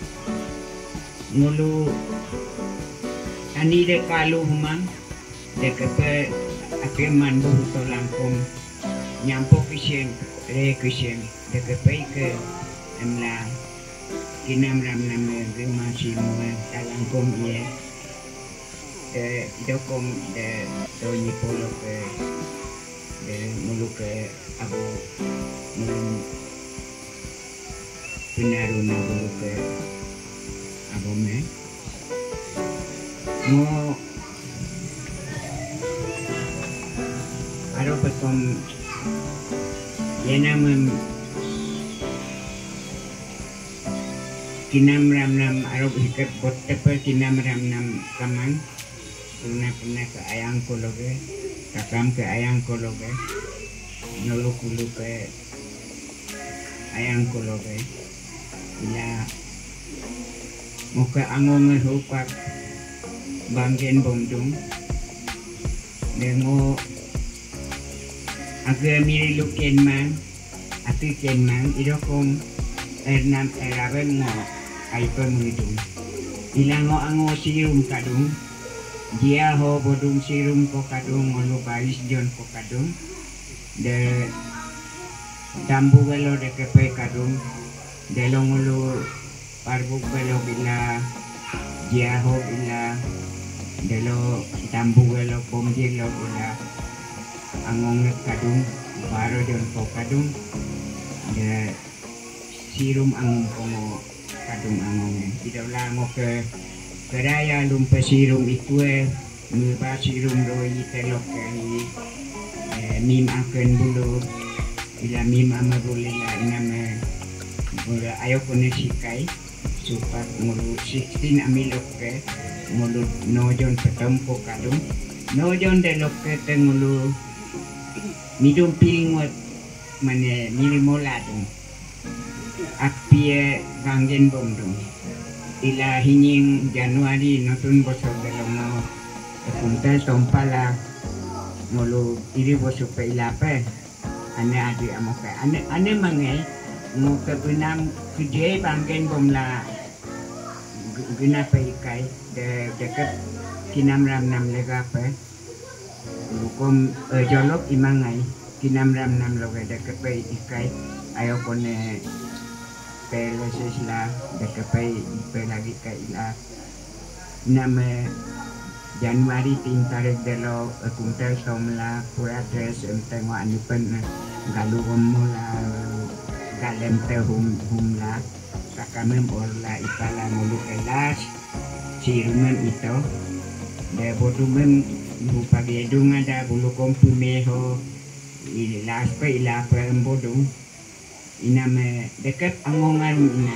mulu ani de kalu humang de kepe akeman bu to langkom nyampo kisien re kisien de kepe ke emla kinam ram nam ge masih mua dalam kom ye idokom de doni polo ke de mulu ke abu mulum penaruna mulu ke abu me mo aro betom yenam kinam ram nam aro ikat bot tepe kinam ram nam kamang pernah ke ayang kologe kakam ke ayang kologe nolu kulu ke ayang kologe ila muka angong hupak banggen bomdung dengo agak miri luken man atu ken man idokom ernam eraben ngo aipa mudung ila ngo ango sirum kadung dia ho bodung sirum ko kadung ngolu baris jon ko kadung de dambu gelo de kepe kadung de longulu parbuk gelo bila dia ho bila de lo dambu gelo pomje lo bila angong kadung baro jon ko kadung de sirum angong ko kadung angong tidak lama ke Keraya lumpa sirum itu muba sirum doi telok ni mim akan bulu bila mim ama boleh lah nama boleh ayo kena sikai supaya mulu 16 amilok ke mulu nojon petempo kadung nojon delok ke tengulu midum piring wat mana milimola dong api banggen bom dong ila hinying Januari notun bosok dalam punta tompala mulu iri bosok pe ila pe ane adi amoke ane mangai mo ke benam kerja bangken bomla guna pe ikai de dekat kinam ram nam lega pe lukom jolok imangai kinam ram nam loge dekat pe ikai ayo kone leses lah dekat lagi ke ilah nama Januari tinggal delo kuntel somla pura dress tengok anipen galu mula galem te humla kakamem orla ipala mulu kelas sirumen itu de bodumen rupa gedung ada bulu kompu meho ilas pe ilah pe bodung iname dekat angongan ina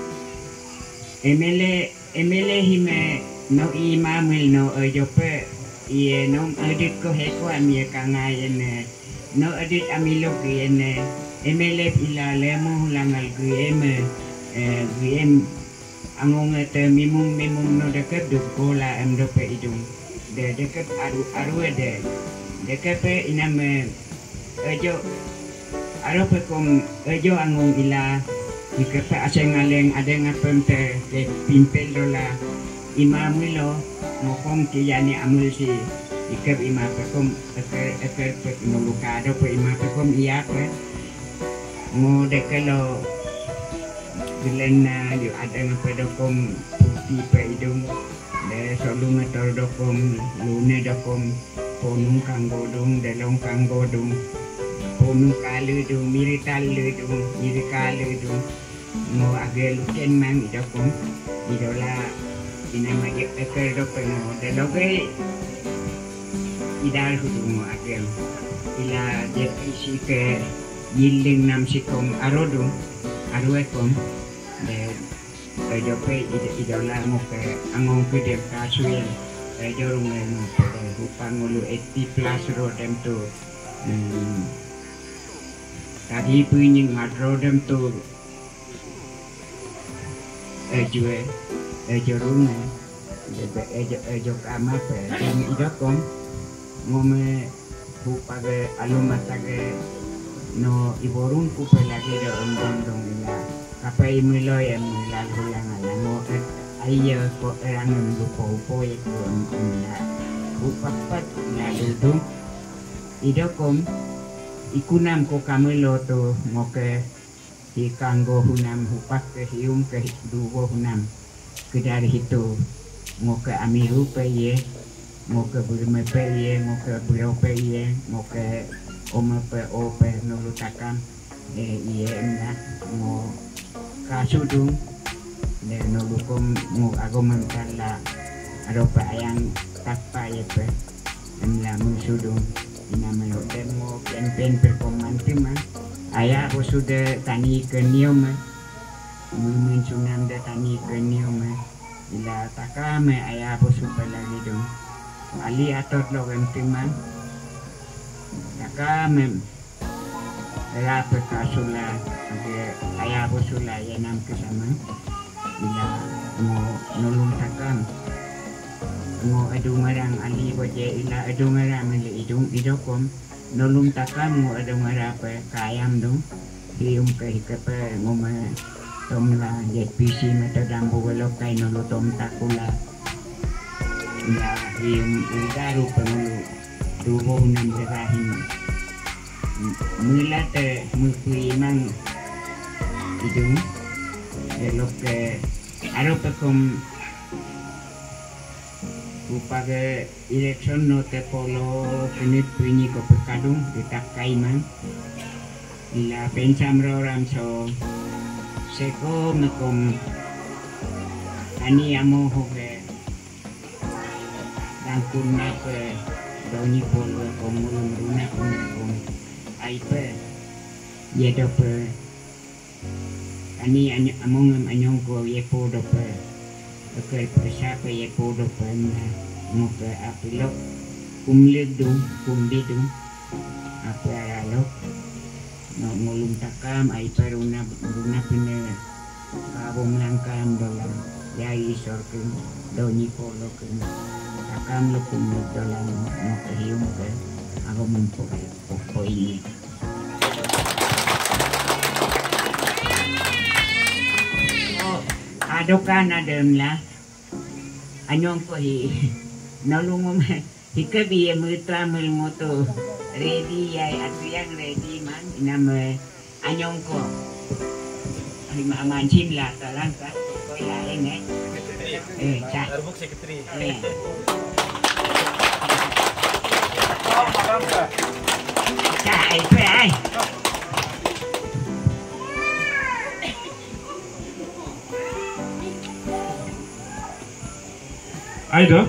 emele hime no ima mil no jope ie no edit ko heko amia kangai ene no edit amilo ene emele ila lemo langal gueme guem angonga te mimum no dekat dukola em dope idung de dekat aru de dekat pe iname ejo Aro pekom ejo angong ila ikata aseng aleng ada ngapem te pimpel dola imamilo ngokong kiyani amul si ikap ima pekom eker pek nolukado pe ima pekom iya pe ngo dekelo bilena yo ada ngapedokom putih pe idung de solunga tordokom lune dokom ponung kanggodung delong kanggodung Ponu kalu tu, miri kalu tu, mo agel ken mang idapun, idola ina magi eker dopen mo, deloge idal hudu mo agel, ila jepisi ke yiling nam sikom arodu, aruekom, de dope idola mo ke angong kedep kasuil, jorung mo ke hupangulu 80 plus rodem tu. Tadi punya ngadrodem tu ejurung ejok ama pe yang idokom ngome hupage alumatage no iborun kupe lagi do ondong ila kapai miloy emilal hulangan ngo ayo ko erangem lupo poe ko ila hupapat na dudung idokom ikunam ko kamelo to ngoke hi kanggo hunam hupak ke hium ke duwo hunam ke dari itu ngo ke amiru pe ye ngo ke burme pe ye ngo ke buro pe ye ngo ke oma pe o pe nulu takam ye na ngo kasudung de nulu kom ngo agomam kala aropa ayang takpa ye pe la musudung inama yo demo campaign performance ayah aku sudah tani ke niom mensunam de tani ke niom ila takame ayah aku sudah lagi dong ali atot lo gentiman takame ila perkasula ayah aku sudah ya nam kesama ila mau nolong takam mau adu marang ali boje ila adu marang mele idokom nolong takam mo ada apa kayam dong hium ke hikape ngoma tomla jet PC mata dambo welok kai nolo tom takula ya hium udaru penulu duwo nam rahim mula te mukui mang idung elok ke aro pekom upage election no te polo penit puini ko pekadung detak kaiman ila pencam roram so seko mekom ani amo hoge dangkun na pe doni polo komulung runa kom aipe yedope ani among anyong ko yepo dope ke persapa ye podo pena ngoke apilok kumledung kumbidung apa alok no ngulum takam ai peruna pene kabum langkam dolan yai sorken doni polo ken takam lo kum dolan ngoke hium ke aku mempo ini adokan adem lah anyong ko hi nalungom hikabi mutra mul moto ready yai atu yang ready man iname anyong ko ay aman chim la talang ka ko la ene cha arbuk secretary cha ai pe ai Aido,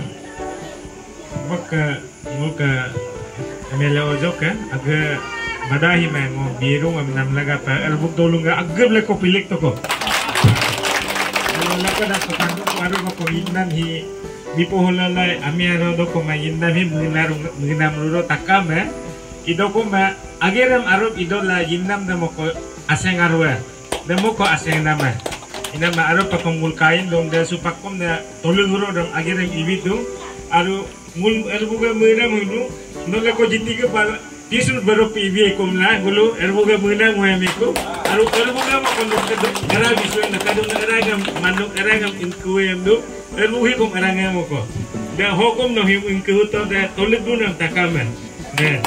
muka mele ojok kan, agak badahi mengo biru menam laga pa erbuk dolung agak leko pilik toko. Kalau laga dah ketangguh baru ko indan hi bipoholalai amiaro doko ma indan hi menginam luro takam ido ko ma ageram arub ido la innam demo ko aseng arwa demo ko aseng nama. Ina maaro papangul kain dong da supakom na toluguro dong agireng ibitu aru mul erbuga mena mulu nola ko jindi ke pala tisul baru pibi komla gulu erbuga mena moyamiku aru erbuga ma kondo gara bisu na kadung naragam mandok aragam inkue amdu erbuhi kom arangam ko da hokom no him inku to da tolugu na takaman ne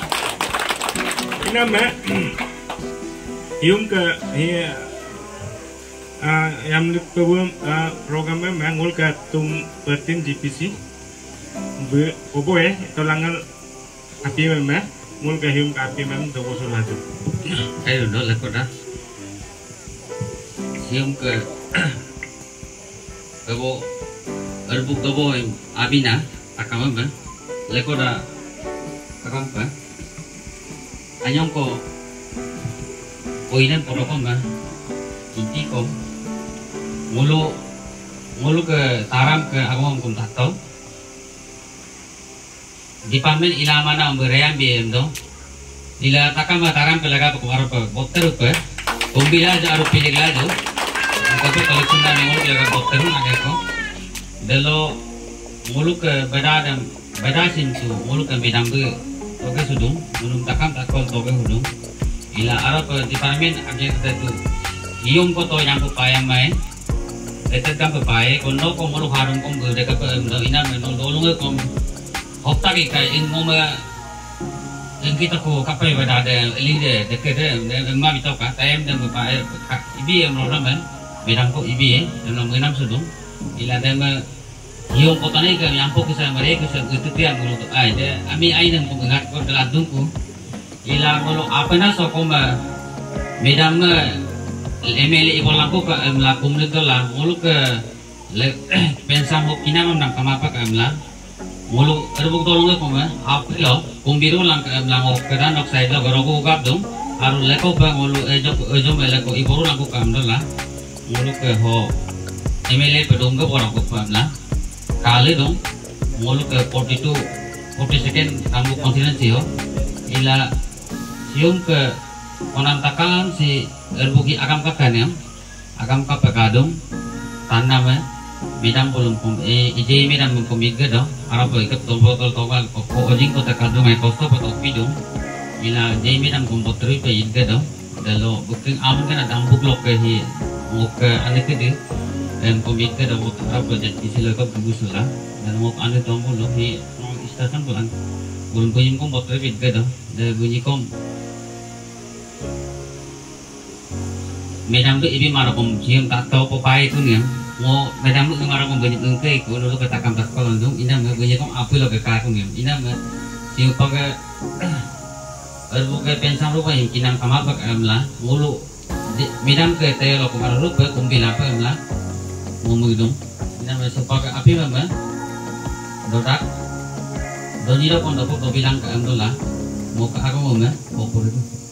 ina ma hium ke yang diperbuat programnya mengul ke tum pertin GPC oboe tolangan api memang mul ke hium ke api memang dobo sulatu ayo dong lekor dah hium ke dobo erbuk dobo abina akam memang lekor dah akam apa anyong ko oinan porokam bah inti kom mulu ke taram ke agong kum tato di pamen ila mana berayam biem dong ila takama taram ke laga ko arop botter pe kumbila ja arop pilig laju tapi kalau sunda ni mulu laga botter naga ko delo mulu ke beda sintu mulu ke bidang be oke sudung mulu takam takol toge hudung ila arop di pamen age tu hium ko to yang payam mai etet kam pae kono ko mulu harung kom gede ka ina men dolung kom hopta ki kai in ngoma kita ko kapai pada ada lide dekat ma bitau ka time dan ba ibi yang orang ben bidang ko ibi dan mengenam sudung ila dan hiung kota ni kan yang fokus sama mereka itu tiang mulut aja ami aina ko mengat ko dalam ku ila mulut apa na so ko ma bidang MLA ibu laku ke melakum legalah mulut ke pensam ho kinam nang kamapa ka mla mulu terbuk tolong ke koma apa lo kumbiru lang ok keran ok side lo gorogo gap dong aru leko pa mulu ejo meleko iburu lang ko kamdola mulu ke ho MLA pedong ke borok ko pamla kali dong mulu ke 42 40 second kamu kontinensi ho ila siung ke onantakan si erbuki agam kakanya agam kapakadong tanam Midang belum ije midang mengkomik gado arab ikat tol tawal ko ojing ko takadung ay kosto patok pidung ila je midang kompotri pe gado dalo booking am kana dambuk lok ke hi mok ane ke em komik gado arab jadi sila ko gusula dan mok ane tombol lo hi istakan bulan bulun ko yung kompotri pe gado de bunyi kom midang be ibi marakom jiam tak tahu papai itu nih mo madam ng marang kong ganit ng kay ko lo ka takam tak palondong ina me ganyan kong apoy lo ka kong yun ina me siyo pag erbo ka pensang lo pa yung kinang kamapag amla mulo midam ka tayo lo kung mararo pa kung bila pa amla mumugdong ina me so pag api me dodak doni lo kong dapok do bilang ka amdola mo ka ako mo me mo po